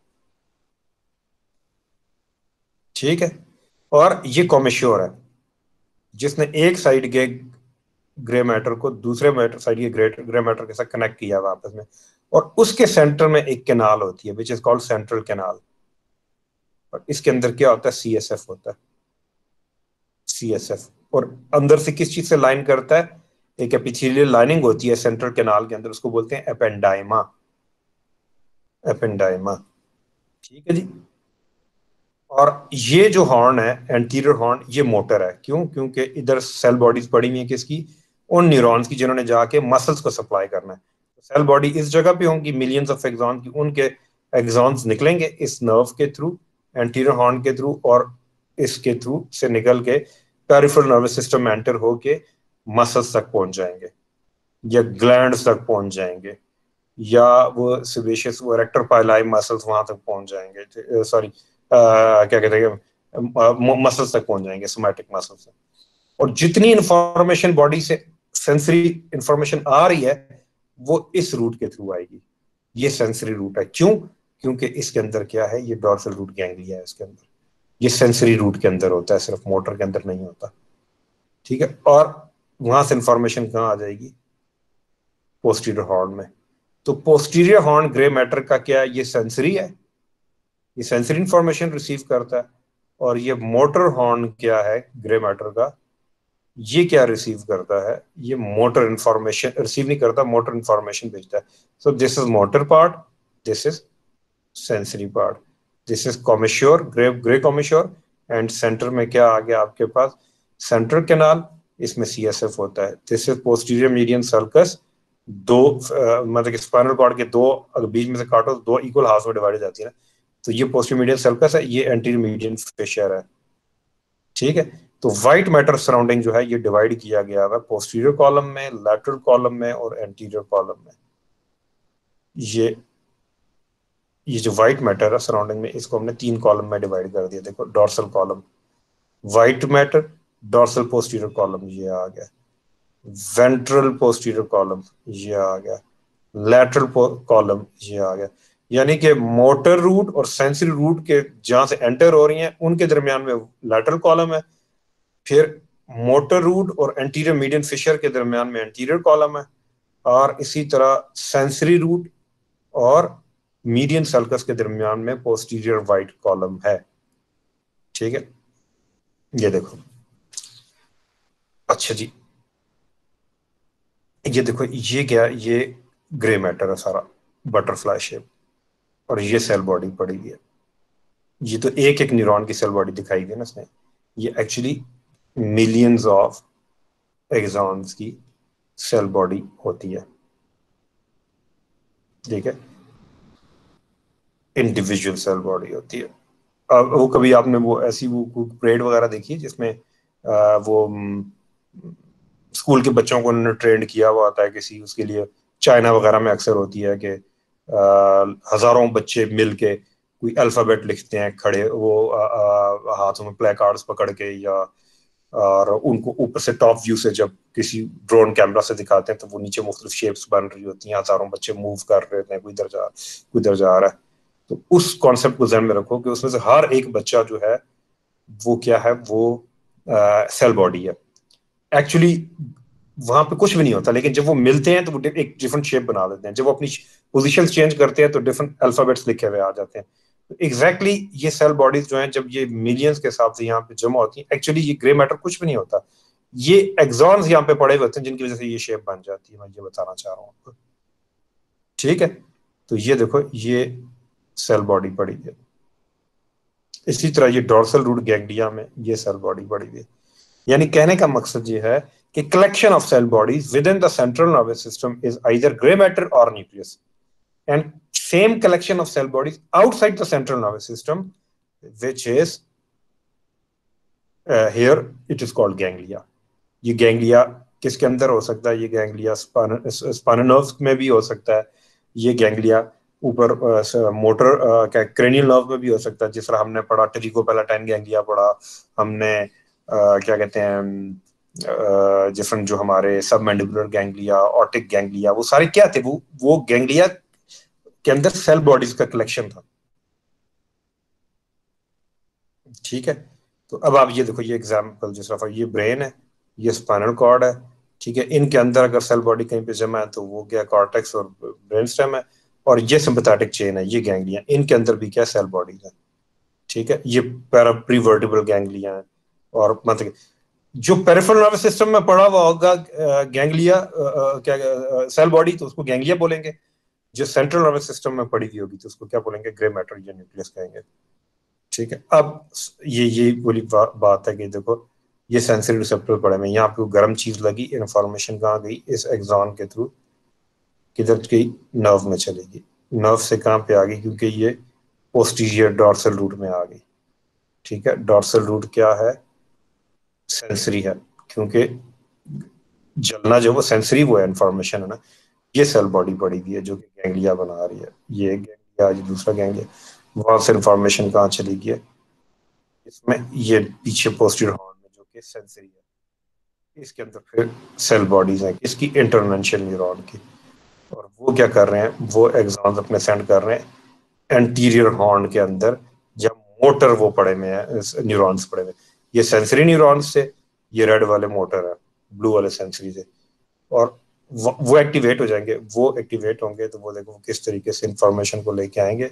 ठीक है। और ये कॉमेश्योर है, जिसने एक साइड के ग्रे मैटर को दूसरे मैटर साइड के ग्रे ग्रे मैटर के साथ कनेक्ट किया हुआ आपस में। और उसके सेंटर में एक कैनाल होती है which is called central canal. और इसके अंदर क्या होता है, सी एस एफ होता है, सी एस एफ। और अंदर से किस चीज से लाइन करता है, एक एपिथेलियल लाइनिंग होती है सेंट्रल कैनाल के अंदर, उसको बोलते हैं एपेंडाइमा, एपेंडाइमा, ठीक है जी। और ये जो हॉर्न है एंटीरियर हॉर्न, ये मोटर है। क्यों? क्योंकि इधर सेल बॉडीज पड़ी हुई है किसकी, उन न्यूरॉन्स की जिन्होंने जाके मसल्स को सप्लाई करना है। सेल बॉडी इस जगह पे होंगी, मिलियंस ऑफ एक्सॉन की, उनके एक्सॉन्स निकलेंगे इस नर्व के थ्रू, एंटीरियर हॉर्न के थ्रू, और इसके थ्रू से निकल के पेरिफेरल नर्वस सिस्टम में एंटर होके मसल्स तक पहुंच जाएंगे, या ग्लैंड्स तक पहुंच जाएंगे, या वो सिबेशियस वो रेक्टर पाइलाई मसल्स वहां तक पहुंच जाएंगे, सॉरी क्या कहते हैं, मसल्स तक पहुंच जाएंगे, सोमैटिक मसल्स। और जितनी इंफॉर्मेशन बॉडी से सेंसरी इंफॉर्मेशन आ रही है वो इस रूट के थ्रू आएगी। ये सेंसरी रूट है। क्यों? क्योंकि इसके अंदर क्या है, ये डॉर्सल रूट गैंग्लिया है इसके अंदर, ये सेंसरी रूट के अंदर होता है, सिर्फ मोटर के अंदर नहीं होता, ठीक है। और वहां से इंफॉर्मेशन कहाँ आ जाएगी, पोस्टीरियर हॉर्न में। तो पोस्टीरियर हॉर्न ग्रे मैटर का क्या है, ये सेंसरी है, ये सेंसरी इंफॉर्मेशन रिसीव करता है। और ये मोटर हॉर्न क्या है ग्रे मैटर का, ये क्या रिसीव करता है, ये मोटर इंफॉर्मेशन रिसीव नहीं करता, मोटर इंफॉर्मेशन भेजता है। So this is motor part, this is sensory part, this is commissure, grey grey commissure. And centre में क्या आ गया आपके पास, सेंट्रल कैनाल, इसमें सी एस एफ होता है। This is posterior median sulcus. दो uh, मतलब स्पाइनल कॉर्ड के दो, अगर बीच में से काटो तो दो इक्वल हाफ में डिवाइड हो जाती है ना, तो ये पोस्टीरियर मीडियन सल्कस है, ये एंटीरियर मीडियन फिशर है, ठीक है। तो व्हाइट मैटर सराउंडिंग जो है ये डिवाइड किया गया है पोस्टीरियर कॉलम में, लैटरल कॉलम में और एंटीरियर कॉलम में। ये ये जो व्हाइट मैटर है सराउंडिंग में, इसको हमने तीन कॉलम में डिवाइड कर दिया। देखो, dorsal column, white matter, dorsal posterior column ये आ गया, वेंट्रल पोस्टीरियर कॉलम ये आ गया, लैटरल कॉलम ये आ गया। यानी कि मोटर रूट और सेंसरी रूट के जहां से एंटर हो रही हैं उनके दरमियान में लैटरल कॉलम है, फिर मोटर रूट और एंटीरियर मीडियन फिशर के दरमियान में एंटीरियर कॉलम है, और इसी तरह सेंसरी रूट और मीडियन सल्कस के दरमियान में पोस्टीरियर वाइट कॉलम है, ठीक है। ये देखो, अच्छा जी, ये देखो, ये क्या, ये ग्रे मैटर है सारा, बटरफ्लाई शेप, और ये सेल बॉडी पड़ी हुई है। ये तो एक एक न्यूरॉन की सेल बॉडी दिखाई गई ना इसमें, ये एक्चुअली मिलियंस ऑफ एक्सॉन्स की सेल बॉडी होती है, ठीक है, इंडिविजुअल सेल बॉडी होती है। अब वो कभी आपने वो ऐसी वो परेड वगैरह देखी है जिसमें आ, वो स्कूल के बच्चों को उन्होंने ट्रेंड किया हुआ होता है किसी उसके लिए, चाइना वगैरह में अक्सर होती है कि हजारों बच्चे मिल के कोई अल्फाबेट लिखते हैं खड़े, वो आ, आ, हाथों में प्ले कार्ड्स पकड़ के, या और उनको ऊपर से टॉप व्यू से जब किसी ड्रोन कैमरा से दिखाते हैं तो वो नीचे मुख्तलिफ शेप्स बन रही होती हैं, हजारों बच्चे मूव कर रहे होते हैं, कोई इधर जा कोई इधर जा रहा है। तो उस कॉन्सेप्ट को ध्यान में रखो कि उसमें से हर एक बच्चा जो है वो क्या है, वो सेल बॉडी है। एक्चुअली वहां पे कुछ भी नहीं होता, लेकिन जब वो मिलते हैं तो वो एक डिफरेंट शेप बना देते हैं। जब वो अपनी पोजीशंस चेंज करते हैं तो डिफरेंट अल्फाबेट्स लिखे हुए आ जाते हैं। तो एग्जैक्टली exactly ये सेल बॉडीज जो हैं, जब ये मिलियंस के हिसाब से यहाँ पे जमा होती हैं, एक्चुअली ये ग्रे मैटर कुछ भी नहीं होता, ये एक्सॉन्स यहाँ पे पड़े हुए होते हैं जिनकी वजह से ये शेप बन जाती है। मैं ये बताना चाह रहा हूँ आपको, ठीक है। तो ये देखो, ये सेल बॉडी पड़ी है। इसी तरह ये डोर्सल रूट गैंग्लिया में ये सेल बॉडी पड़ी हुई है। यानी कहने का मकसद ये है कि collection of cell bodies within the central nervous system is either grey matter और nucleus, and same collection of cell bodies outside the central nervous system, which is uh, here it is called ganglia. ये ganglia किसके अंदर हो सकता है? ये ganglia spinal nerve में भी हो सकता है। ये गैंग्लिया ऊपर मोटर क्या क्रेनियल नर्व में भी हो सकता है, जिस तरह हमने पढ़ा टेरिकोपैलाटाइन गैंग्लिया पढ़ा हमने, uh, क्या कहते हैं डिफरेंट uh, जो हमारे सबमैंडिबुलर गैंग्लिया, ऑप्टिक गैंग्लिया, वो सारे क्या थे? वो वो गैंग्लिया के अंदर सेल बॉडीज का कलेक्शन था, ठीक है। तो अब आप ये देखो, ये एग्जांपल जिस तरह ये ब्रेन है, ये स्पाइनल कॉर्ड है, ठीक है। इनके अंदर अगर सेल बॉडी कहीं पे जमा है तो वो क्या कॉर्टेक्स और ब्रेन स्टेम है, और ये सिंपैथेटिक चेन है, ये गैंग्लिया, इनके अंदर भी क्या सेल बॉडीज है, ठीक है। ये प्रीवर्टिबल गैंग्लिया है। और मतलब जो पेरिफेरल नर्वस सिस्टम में पड़ा हुआ होगा गैंग्लिया क्या सेल बॉडी, तो उसको गैंग्लिया बोलेंगे। जो सेंट्रल नर्वस सिस्टम में पड़ी हुई होगी तो उसको क्या बोलेंगे? ग्रे मैटर या न्यूक्लियस कहेंगे, ठीक है। अब ये ये बोली बा, बात है कि देखो ये सेंसरी रिसेप्टर पड़े में, यहाँ पे गर्म चीज लगी, इंफॉर्मेशन कहाँ गई? इस एक्सॉन के थ्रू किधर गई? नर्व में चलेगी। नर्व से कहाँ पे आ गई? क्योंकि ये पोस्टीरियर डॉर्सल रूट में आ गई, ठीक है। डॉर्सल रूट क्या है? सेंसरी है, क्योंकि जलना जो वो सेंसरी वो है, इंफॉर्मेशन है ना। ये सेल बॉडी पड़ी हुई है जो कि गैंग्लिया बना रही है। ये गैंग्लिया, ये दूसरा गैंग्लिया, वहां से इंफॉर्मेशन कहाँ चली गई है? इसमें ये पीछे पोस्टीरियर हॉर्न में जो कि सेंसरी है, इसके अंदर फिर सेल बॉडीज हैं इसकी इंटरवेंशन न्यूरॉन की, और वो क्या कर रहे हैं? वो एक्सॉन्स अपने सेंड कर रहे हैं एंटीरियर हॉर्न के अंदर, जब मोटर वो पड़े में है, न्यूरॉन्स पड़े में, ये सेंसरी न्यूरॉन्स से, ये रेड वाले मोटर है, ब्लू वाले सेंसरी से, और वो एक्टिवेट हो जाएंगे। वो एक्टिवेट होंगे तो वो देखो किस तरीके से इंफॉर्मेशन को लेके आएंगे,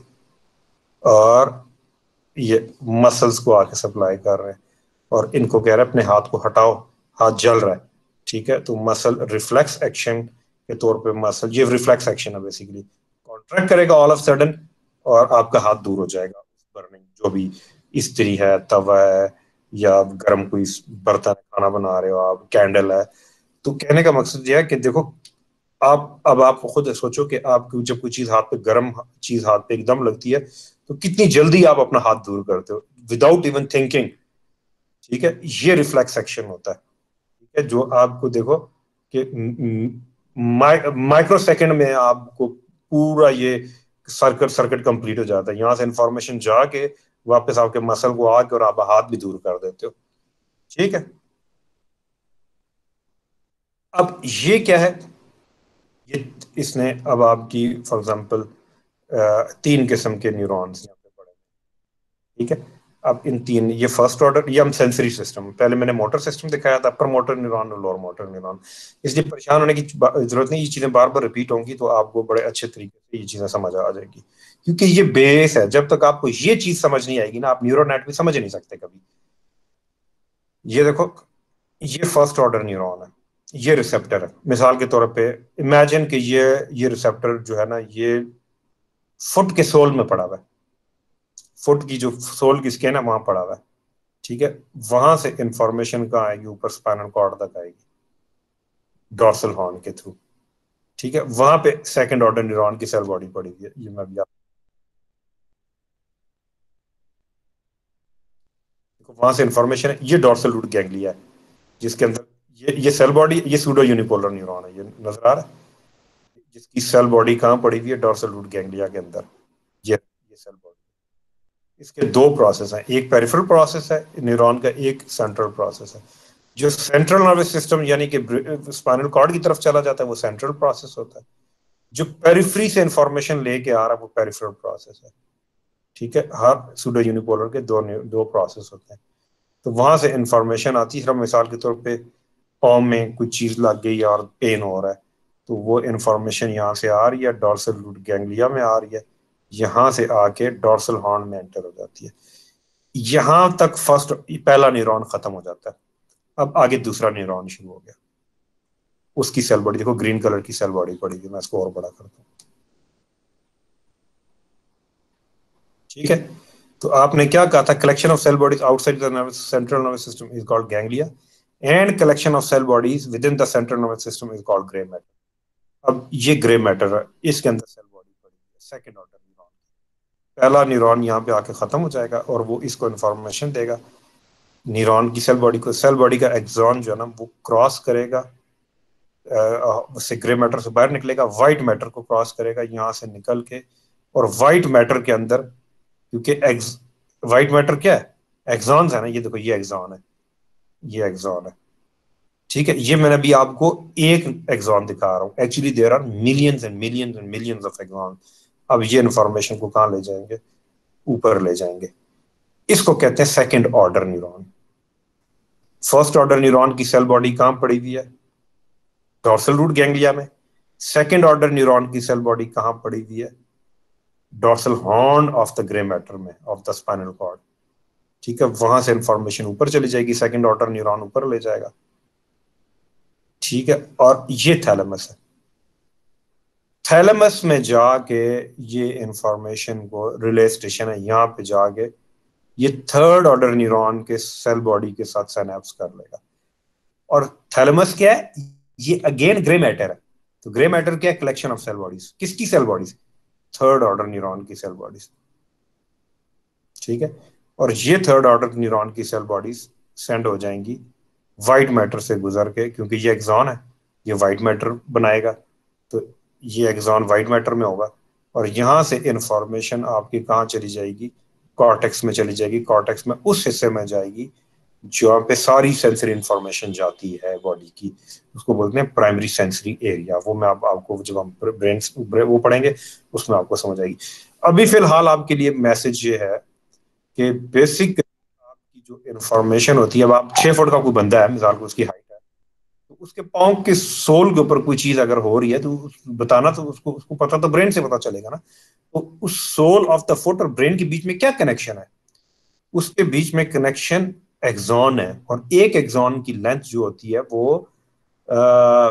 और ये मसल्स को आके सप्लाई कर रहे हैं, और इनको कह रहे हैं अपने हाथ को हटाओ, हाथ जल रहा है, ठीक है। तो मसल रिफ्लेक्स एक्शन के तौर पे मसल, ये रिफ्लेक्स एक्शन है बेसिकली, कॉन्ट्रैक्ट करेगा ऑल ऑफ सडन, और आपका हाथ दूर हो जाएगा। बर्निंग जो भी इस्त्री है, तवा है, या गर्म कोई बर्तन खाना बना रहे हो आप, कैंडल है। तो कहने का मकसद यह है कि देखो आप अब आप खुद सोचो कि आप जब कोई चीज हाथ पे, गर्म चीज हाथ पे एकदम लगती है तो कितनी जल्दी आप अपना हाथ दूर करते हो विदाउट इवन थिंकिंग, ठीक है। ये रिफ्लेक्स एक्शन होता है, ठीक है, जो आपको देखो कि माइक्रो सेकंड में आपको पूरा ये सर्किट सर्किट कंप्लीट हो जाता है। यहां से इंफॉर्मेशन जाके वापस आपके मसल को आके और आप हाथ भी दूर कर देते हो, ठीक है। अब ये क्या है? ये इसने अब आपकी फॉर एग्जांपल तीन किस्म के न्यूरॉन्स यहाँ पे पड़े, ठीक है। अब इन तीन, ये फर्स्ट ऑर्डर, ये हम सेंसरी सिस्टम, पहले मैंने मोटर सिस्टम दिखाया था, अपर मोटर न्यूरॉन और लोअर मोटर न्यूरॉन। इसलिए परेशान होने की जरूरत नहीं, ये चीजें बार बार रिपीट होंगी तो आपको बड़े अच्छे तरीके से ये चीजें समझ आ जाएगी, क्योंकि ये बेस है। जब तक आपको ये चीज समझ नहीं आएगी ना, आप न्यूरोनेट भी समझ नहीं सकते कभी। ये देखो, ये फर्स्ट ऑर्डर न्यूरॉन है, ये रिसेप्टर है। मिसाल के तौर पे इमेजिन कि ये ये रिसेप्टर जो है ना, ये फुट के सोल में पड़ा हुआ है, फुट की जो सोल की स्किन है वहां पड़ा हुआ है, ठीक है। वहां से इंफॉर्मेशन कहाँ आएगी? ऊपर स्पाइनल कॉर्ड तक आएगी डॉर्सल हॉर्न के थ्रू, ठीक है। वहां पे सेकंड ऑर्डर न्यूरॉन की सेल बॉडी पड़ी हुई है। ये मैं भी वहां से इंफॉर्मेशन है, ये डॉर्सल रूट गैंग्लिया है जिसके अंदर ये ये सेल बॉडी, ये सूडो यूनिपोलर न्यूरॉन है, ये नजर आ रहा है, जिसकी सेल बॉडी कहाँ पड़ी हुई है? डॉर्सल रूट गैंग्लिया के अंदर। ये ये सेल बॉडी, इसके दो प्रोसेस हैं, एक पेरिफेरल प्रोसेस है न्यूरॉन का, एक सेंट्रल प्रोसेस है। जो सेंट्रल नर्वस सिस्टम यानी कि स्पाइनल कॉर्ड की तरफ चला जाता है वो सेंट्रल प्रोसेस होता है। जो पेरिफेरी से इंफॉर्मेशन लेके आ रहा है वो पेरिफेरल प्रोसेस है। ठीक है, हर सूडो यूनिपोलर के दो दो प्रोसेस होते हैं। तो वहां से इंफॉर्मेशन आती है। मिसाल के तौर पे पाँव में कुछ चीज लग गई और पेन हो रहा है, तो वो इंफॉर्मेशन यहाँ से आ रही है, डॉर्सल रूट गैंग्लिया में आ रही है, यहाँ से आके डॉर्सल हॉर्न में एंटर हो जाती है। यहां तक फर्स्ट पहला न्यूरॉन खत्म हो जाता है। अब आगे दूसरा न्यूरॉन शुरू हो गया। उसकी सेल बॉडी देखो, ग्रीन कलर की सेल बॉडी पड़ी है। मैं इसको और बड़ा करता हूँ। ठीक है, तो आपने क्या कहा था, collection of cell bodies outside the nervous central nervous system is called ganglia and collection of cell bodies within the central nervous system is called grey matter. अब ये ग्रे मैटर है, इसके अंदर सेल बॉडी पड़ी है, second order neuron. पहला neuron यहाँ पे आके खत्म हो जाएगा और वो इसको इंफॉर्मेशन देगा न्यूरॉन की सेल बॉडी को। सेल बॉडी का एक्सॉन जो है ना वो क्रॉस करेगा, उससे ग्रे मैटर से बाहर निकलेगा, व्हाइट मैटर को क्रॉस करेगा यहाँ से निकल के, और व्हाइट मैटर के अंदर, क्योंकि एक्स व्हाइट मैटर क्या है, एक्सॉन्स है ना, ये देखो ये एक्सॉन है, ये एक्सॉन है। ठीक है, ये मैंने अभी आपको एक एक्सॉन दिखा रहा हूँ, actually there are millions and millions and millions of axon. अब ये इंफॉर्मेशन को कहाँ ले जाएंगे, ऊपर ले जाएंगे। इसको कहते हैं second order neuron. First order neuron की सेल बॉडी कहां पड़ी हुई है, डॉर्सल रूट गैंग्लिया में। सेकंड ऑर्डर न्यूरॉन की सेल बॉडी कहां पड़ी हुई है, dorsal horn of the grey matter में, ऑफ द स्पाइनल कॉर्ड। ठीक है, वहां से इंफॉर्मेशन ऊपर चली जाएगी, सेकंड ऑर्डर न्यूरॉन ऊपर ले जाएगा। ठीक है, और ये थैलेमस है। थैलेमस में जाके ये इंफॉर्मेशन को, रिले स्टेशन है, यहाँ पे जाके ये थर्ड ऑर्डर न्यूरॉन के सेल बॉडी के साथ सिनैप्स कर लेगा। और थैलेमस क्या है, ये अगेन ग्रे मैटर है। तो ग्रे मैटर क्या है, कलेक्शन ऑफ सेल बॉडीज। किसकी cell bodies, third order neuron की सेल बॉडीज। ठीक है, और ये थर्ड ऑर्डर न्यूरॉन की सेल बॉडीज सेंड हो जाएंगी व्हाइट मैटर से गुजर के, क्योंकि ये एक्सॉन है, ये व्हाइट मैटर बनाएगा, तो ये एक्सॉन व्हाइट मैटर में होगा। और यहां से इंफॉर्मेशन आपकी कहाँ चली जाएगी, कॉर्टेक्स में चली जाएगी। कॉर्टेक्स में उस हिस्से में जाएगी जहाँ पे सारी सेंसरी इंफॉर्मेशन जाती है बॉडी की, उसको बोलते हैं प्राइमरी सेंसरी एरिया। वो मैं आप, आपको जब हम ब्रेन वो पढ़ेंगे उसमें आपको समझ आएगी। अभी फिलहाल आपके लिए मैसेज ये है कि बेसिक आपकी जो इंफॉर्मेशन होती है, अब आप छह फुट का कोई बंदा है, मिसाल को उसकी हाइट है, तो उसके पाँव के सोल के ऊपर कोई चीज अगर हो रही है तो बताना, तो उसको उसको पता तो ब्रेन से पता चलेगा ना। तो उस सोल ऑफ द फुट और ब्रेन के बीच में क्या कनेक्शन है, उसके बीच में कनेक्शन एक्सॉन है। और एक एक्सॉन की लेंथ जो होती है वो आ,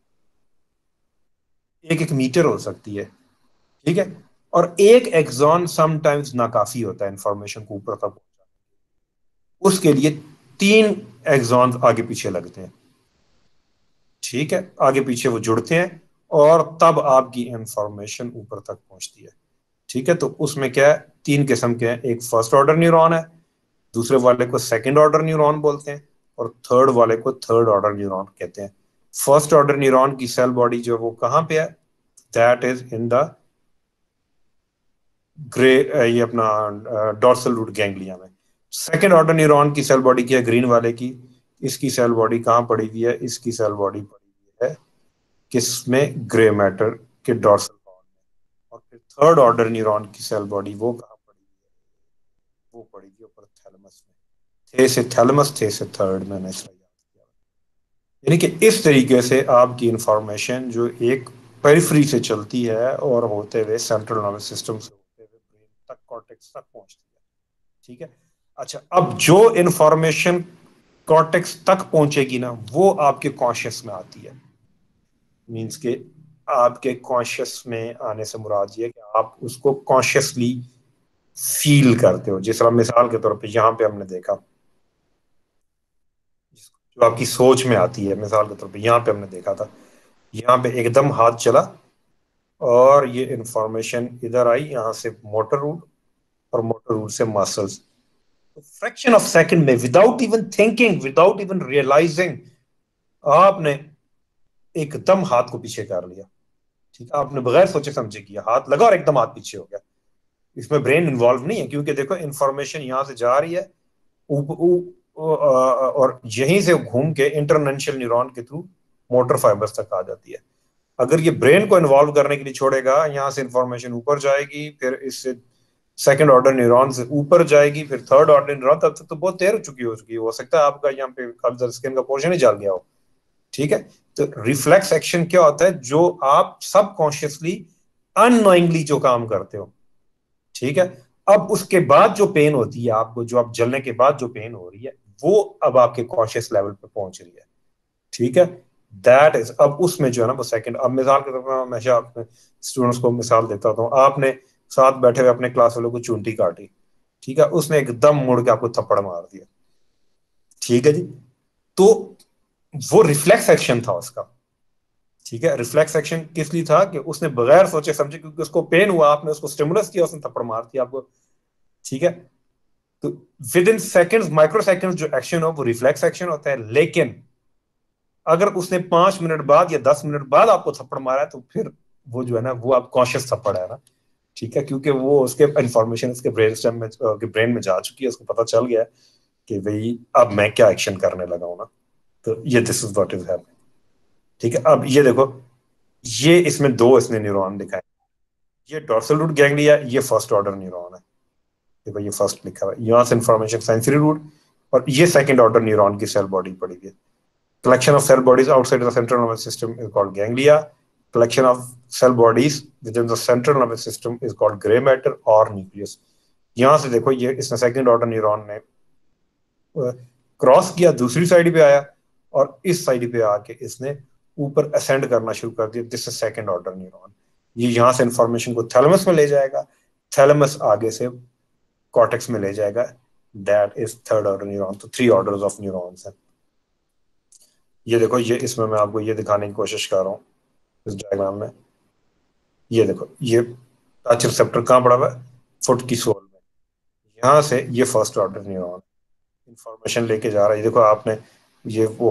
एक एक मीटर हो सकती है। ठीक है, और एक एक्सॉन समटाइम्स नाकाफी होता है इंफॉर्मेशन को ऊपर तक पहुंचाने। उसके लिए तीन एक्सॉन आगे पीछे लगते हैं। ठीक है, आगे पीछे वो जुड़ते हैं और तब आपकी इंफॉर्मेशन ऊपर तक पहुंचती है। ठीक है, तो उसमें क्या है, तीन किस्म के हैं। एक फर्स्ट ऑर्डर न्यूरॉन है, दूसरे वाले को सेकंड ऑर्डर न्यूरॉन बोलते हैं, और थर्ड वाले को थर्ड ऑर्डर न्यूरॉन कहते हैं। फर्स्ट ऑर्डर न्यूरॉन की सेल बॉडी जो वो कहां पे है, that is in the grey, ये अपना डॉर्सल रूट गैंग्लिया में। सेकंड ऑर्डर न्यूरॉन की सेल बॉडी क्या है, ग्रीन वाले की, इसकी सेल बॉडी कहां पड़ी हुई है, इसकी सेल बॉडी पड़ी हुई है किसमें, ग्रे मैटर के डॉर्सल हॉर्न में। और फिर थर्ड ऑर्डर न्यूरॉन की सेल बॉडी वो कहां पड़ी हुई है, वो पड़ी हुई ऊपर थैलेमस में। थे से थैलेमस, थे से थर्ड, मैंने इसका याद किया। यानी कि इस तरीके से आपकी इंफॉर्मेशन जो एक पेरिफेरी से चलती है और होते हुए सेंट्रल नर्वस सिस्टम से होते हुए ब्रेन तक, कॉर्टेक्स तक पहुंचती है। ठीक है, अच्छा, अब जो इंफॉर्मेशन कॉर्टेक्स तक पहुंचेगी ना, वो आपके कॉन्शियस में आती है। मींस के आपके कॉन्शियस में आने से मुराद ये है कि आप उसको कॉन्शियसली फील करते हो। जिस तरह मिसाल के तौर पे यहाँ पे हमने देखा, जो आपकी सोच में आती है, मिसाल के तौर पे यहाँ पे हमने देखा था, यहाँ पे एकदम हाथ चला और ये इंफॉर्मेशन इधर आई, यहाँ से मोटर रूट और मोटर रूट से मसल्स। फ्रैक्शन ऑफ सेकंड में, without even thinking, without even realising, आपने एकदम हाथ को पीछे कर लिया। ठीक है, आपने बगैर सोचे समझे किया, हाथ लगा और एकदम हाथ पीछे हो गया। इसमें ब्रेन इन्वॉल्व नहीं है, क्योंकि देखो इंफॉर्मेशन यहां से जा रही है ऊप, ऊप, और यहीं से घूम के इंटरनेशनल न्यूरॉन के थ्रू मोटर फाइबर्स तक आ जाती है। अगर ये ब्रेन को इन्वॉल्व करने के लिए छोड़ेगा, यहां से इंफॉर्मेशन ऊपर जाएगी, फिर इससे सेकंड ऑर्डर न्यूरॉन से ऊपर जाएगी, फिर थर्ड ऑर्डर न्यूरॉन, तब तक तो बहुत देर हो चुकी हो चुकी हो सकता है आपका यहाँ पे काफी स्किन का पोर्शन ही जल गया हो। ठीक है, तो रिफ्लेक्स एक्शन क्या होता है, जो आप सबकॉन्शियसली अननोइंगली जो काम करते हो। ठीक है, अब उसके बाद जो पेन होती है आपको, जो आप जलने के बाद जो पेन हो रही है, वो अब आपके कॉन्शियस लेवल पे पहुंच रही है। ठीक है, दैट इज, अब उसमें जो है ना वो सेकंड, अब मिसाल के तौर पर मैं हमेशा अपने स्टूडेंट्स को मिसाल देता हूँ, आपने साथ बैठे हुए अपने क्लास वालों को चूंटी काटी, ठीक है, उसने एकदम मुड़ के आपको थप्पड़ मार दिया। ठीक है जी, तो वो रिफ्लेक्स एक्शन था उसका। ठीक है, रिफ्लेक्स एक्शन किस लिए था, कि उसने बगैर सोचे समझे, क्योंकि उसको पेन हुआ, आपने उसको स्टिमुलस किया, उसने थप्पड़ मार दिया आपको। ठीक है, तो within seconds, micro seconds जो एक्शन हो वो रिफ्लेक्स एक्शन होता है, लेकिन अगर उसने पांच मिनट बाद या दस मिनट बाद आपको थप्पड़ मारा है, तो फिर वो जो है ना वो आप कॉन्शियस थप्पड़ है ना। ठीक है, क्योंकि वो उसके इंफॉर्मेशन उसके ब्रेन स्टेम में, ब्रेन में जा चुकी है, उसको पता चल गया है कि भाई अब मैं क्या एक्शन करने लगा हूं ना। तो ये this is what is happening. ठीक है, अब ये देखो, ये इसमें दो इसने न्यूरॉन दिखाए, ये डॉर्सल रूट गैंग्लिया, ये फर्स्ट ऑर्डर न्यूरॉन है। देखो ये फर्स्ट लिखा हुआ है, यहाँ से इंफॉर्मेशन सेंसरी रूट, और ये सेकंड ऑर्डर न्यूरॉन की सेल बॉडी पड़ी हुई है। Collection of cell bodies outside the central nervous system is called ganglia. Collection of cell bodies within the central nervous system is called gray matter or nucleus. यहाँ से देखो, ये इसने second order neuron ने cross किया, दूसरी side पे आया, और इस साइड पे आके इसने ऊपर असेंड करना शुरू कर दिया। This is second order neuron. ये यहाँ से इंफॉर्मेशन को थैलेमस में ले जाएगा, थैलेमस आगे से कॉर्टेक्स में ले जाएगा, that is third order neuron. तो थ्री ऑर्डर्स ऑफ न्यूरॉन्स हैं। ये देखो, ये इसमें मैं आपको ये दिखाने की कोशिश कर रहा हूँ इस डायग्राम में। ये देखो, ये टच रिसेप्टर कहाँ पड़ा हुआ है, फुट की सोल में। यहाँ से ये फर्स्ट ऑर्डर न्यूरॉन इंफॉर्मेशन लेके जा रहा है। ये देखो, आपने ये वो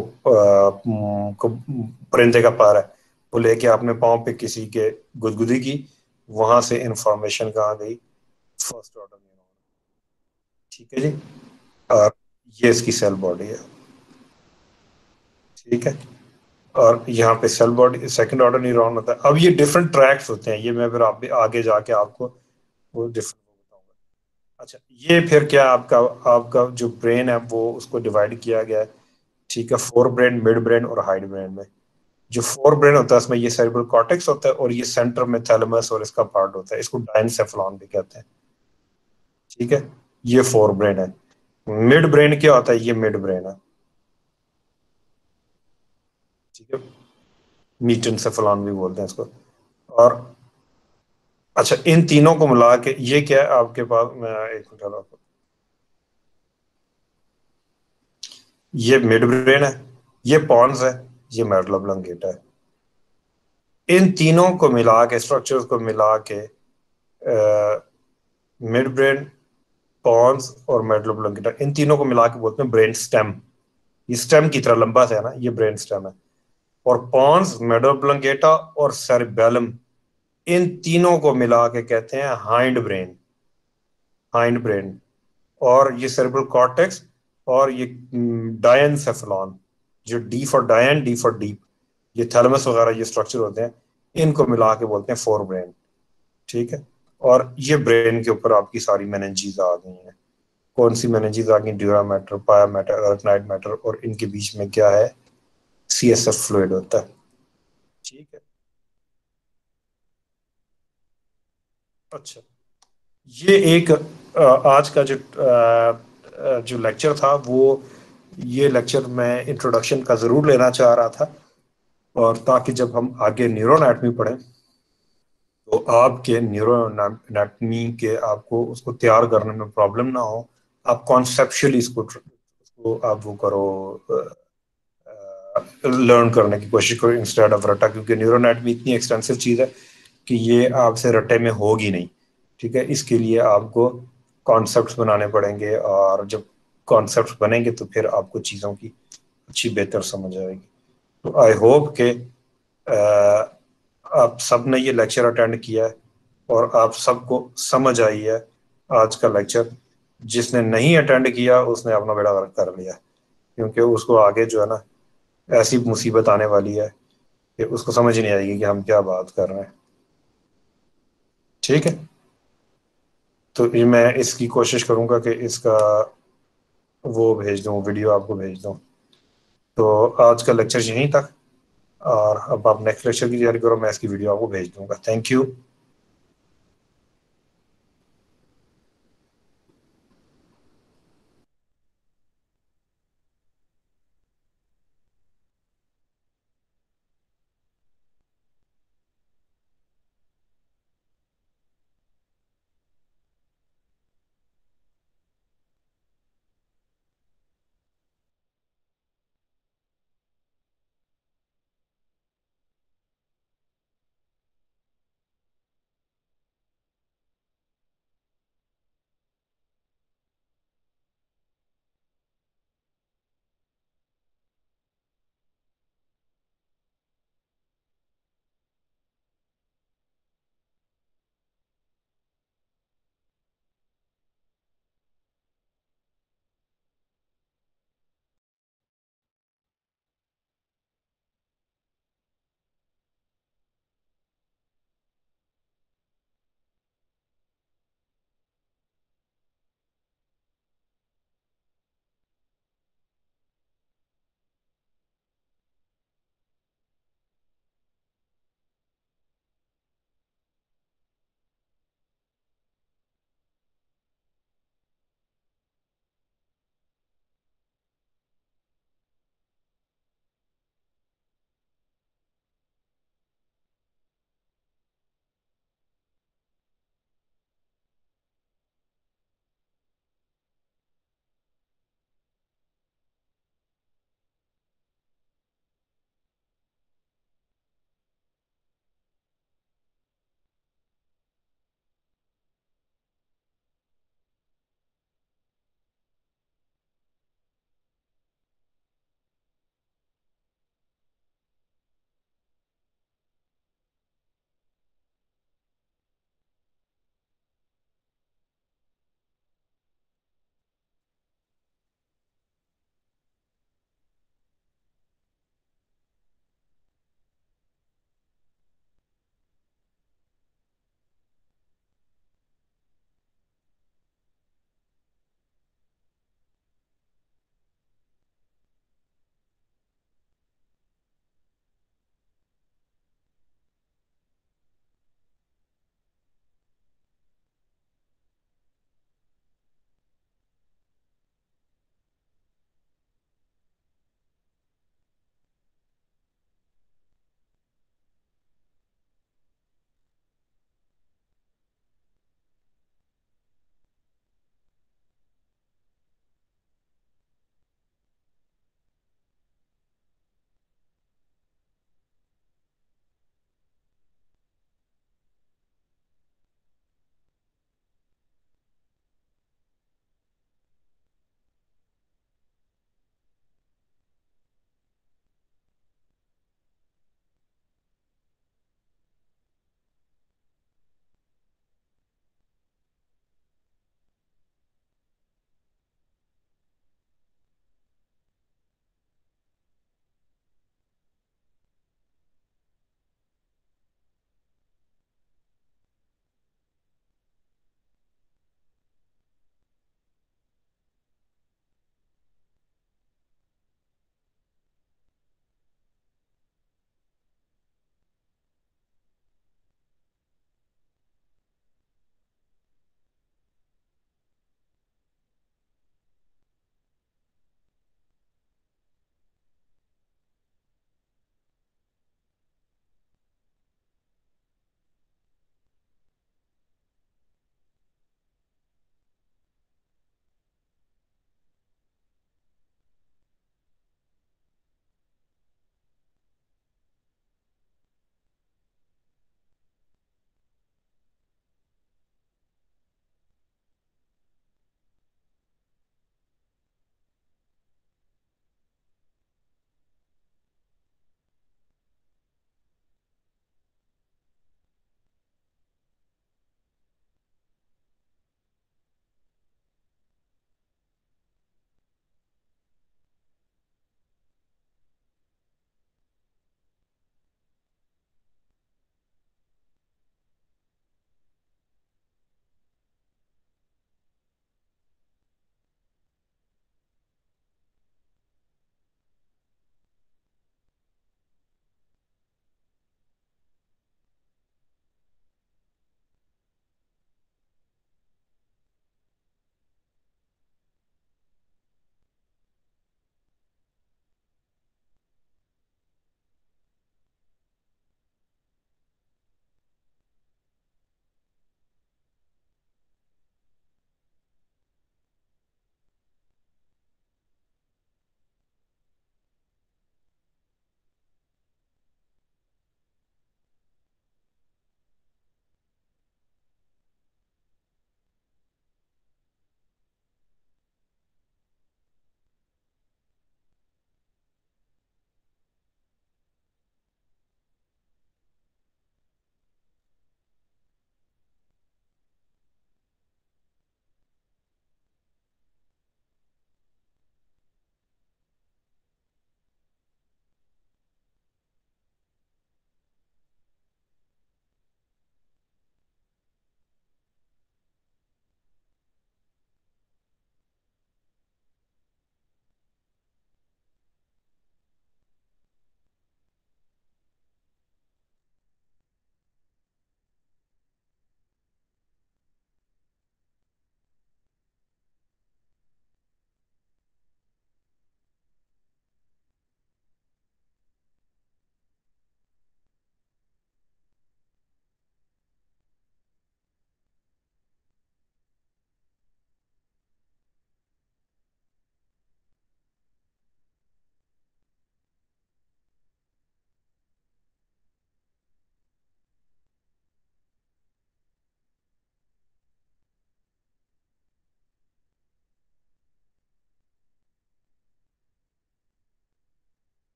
परिंदे का पैर है, वो लेके आपने पाँव पे किसी के गुदगुदी की, वहां से इंफॉर्मेशन कहाँ गई, फर्स्ट ऑर्डर न्यूरॉन। ठीक है जी, और ये इसकी सेल बॉडी है। ठीक है, और यहाँ पे cell body second order neuron होता है। अब ये डिफरेंट ट्रैक्स होते हैं, ये मैं फिर आप आगे जाके आपको वो डिफरेंट बताऊंगा। अच्छा, ये फिर क्या, आपका आपका जो ब्रेन है वो उसको डिवाइड किया गया है। ठीक है, फोर ब्रेन, मिड ब्रेन और हाइड ब्रेन में। जो फोर ब्रेन होता है उसमें ये सेरेब्रल कॉर्टेक्स होता है, और ये सेंटर में थैलेमस और इसका पार्ट होता है, इसको डायनसेफलॉन भी कहते हैं। ठीक है, ये फोर ब्रेन है। मिड ब्रेन क्या होता है, ये मिड ब्रेन है। ठीक है, मीटेंसेफलॉन भी बोलते हैं इसको। और अच्छा, इन तीनों को मिला के ये क्या है आपके पास, मैं एक मिनट आपको, ये मिड ब्रेन है, ये पॉन्स है, ये मेडुला ऑब्लंगेटा है। इन तीनों को मिला के, स्ट्रक्चर्स को मिला के, मिड ब्रेन, पॉन्स और मेडुला ऑब्लंगेटा, इन तीनों को मिला के बोलते हैं ब्रेन स्टेम। ये स्टेम की तरह लंबा सा है ना, ये ब्रेन स्टेम है। और पॉन्स, मेडुला ऑब्लंगेटा और सेरिबेलम, इन तीनों को मिला के कहते हैं हाइंड ब्रेन, हाइंड ब्रेन। और ये सेरेब्रल कॉर्टेक्स और ये डायनसेफलॉन, जो D for dien, D for deep, ये थैलेमस वगैरह ये स्ट्रक्चर होते हैं, इनको मिला के बोलते हैं फोर ब्रेन। ठीक है, और ये ब्रेन के ऊपर आपकी सारी मेनिंजीज आ गई हैं। कौन सी मेनिंजीज आ गई, dura mater, pia mater, arachnoid mater, और इनके बीच में क्या है, सी एस एफ फ्लूइड होता है। ठीक है, अच्छा, ये एक आ, आज का जो आ, जो लेक्चर था वो, ये लेक्चर मैं इंट्रोडक्शन का ज़रूर लेना चाह रहा था, और ताकि जब हम आगे न्यूरो एनाटमी पढ़ें तो आपके न्यूरो एनाटमी के आपको उसको तैयार करने में प्रॉब्लम ना हो। आप कॉन्सेप्चुअली इसको, इसको आप वो करो, लर्न करने की कोशिश करो इंस्टेड ऑफ रटा, क्योंकि न्यूरो एनाटमी इतनी एक्सटेंसिव चीज़ है कि ये आपसे रटे में होगी नहीं। ठीक है, इसके लिए आपको कॉन्सेप्ट्स बनाने पड़ेंगे, और जब कॉन्सेप्ट्स बनेंगे तो फिर आपको चीज़ों की अच्छी बेहतर समझ आएगी। तो आई होप कि आप सब ने ये लेक्चर अटेंड किया है और आप सबको समझ आई है आज का लेक्चर। जिसने नहीं अटेंड किया उसने अपना बेड़ा गर्क कर लिया, क्योंकि उसको आगे जो है ना ऐसी मुसीबत आने वाली है कि उसको समझ नहीं आएगी कि हम क्या बात कर रहे हैं। ठीक है। तो ये मैं इसकी कोशिश करूँगा कि इसका वो भेज दूँ, वीडियो आपको भेज दूँ। तो आज का लेक्चर यहीं तक, और अब आप नेक्स्ट लेक्चर की तैयारी करो, मैं इसकी वीडियो आपको भेज दूँगा। Thank you.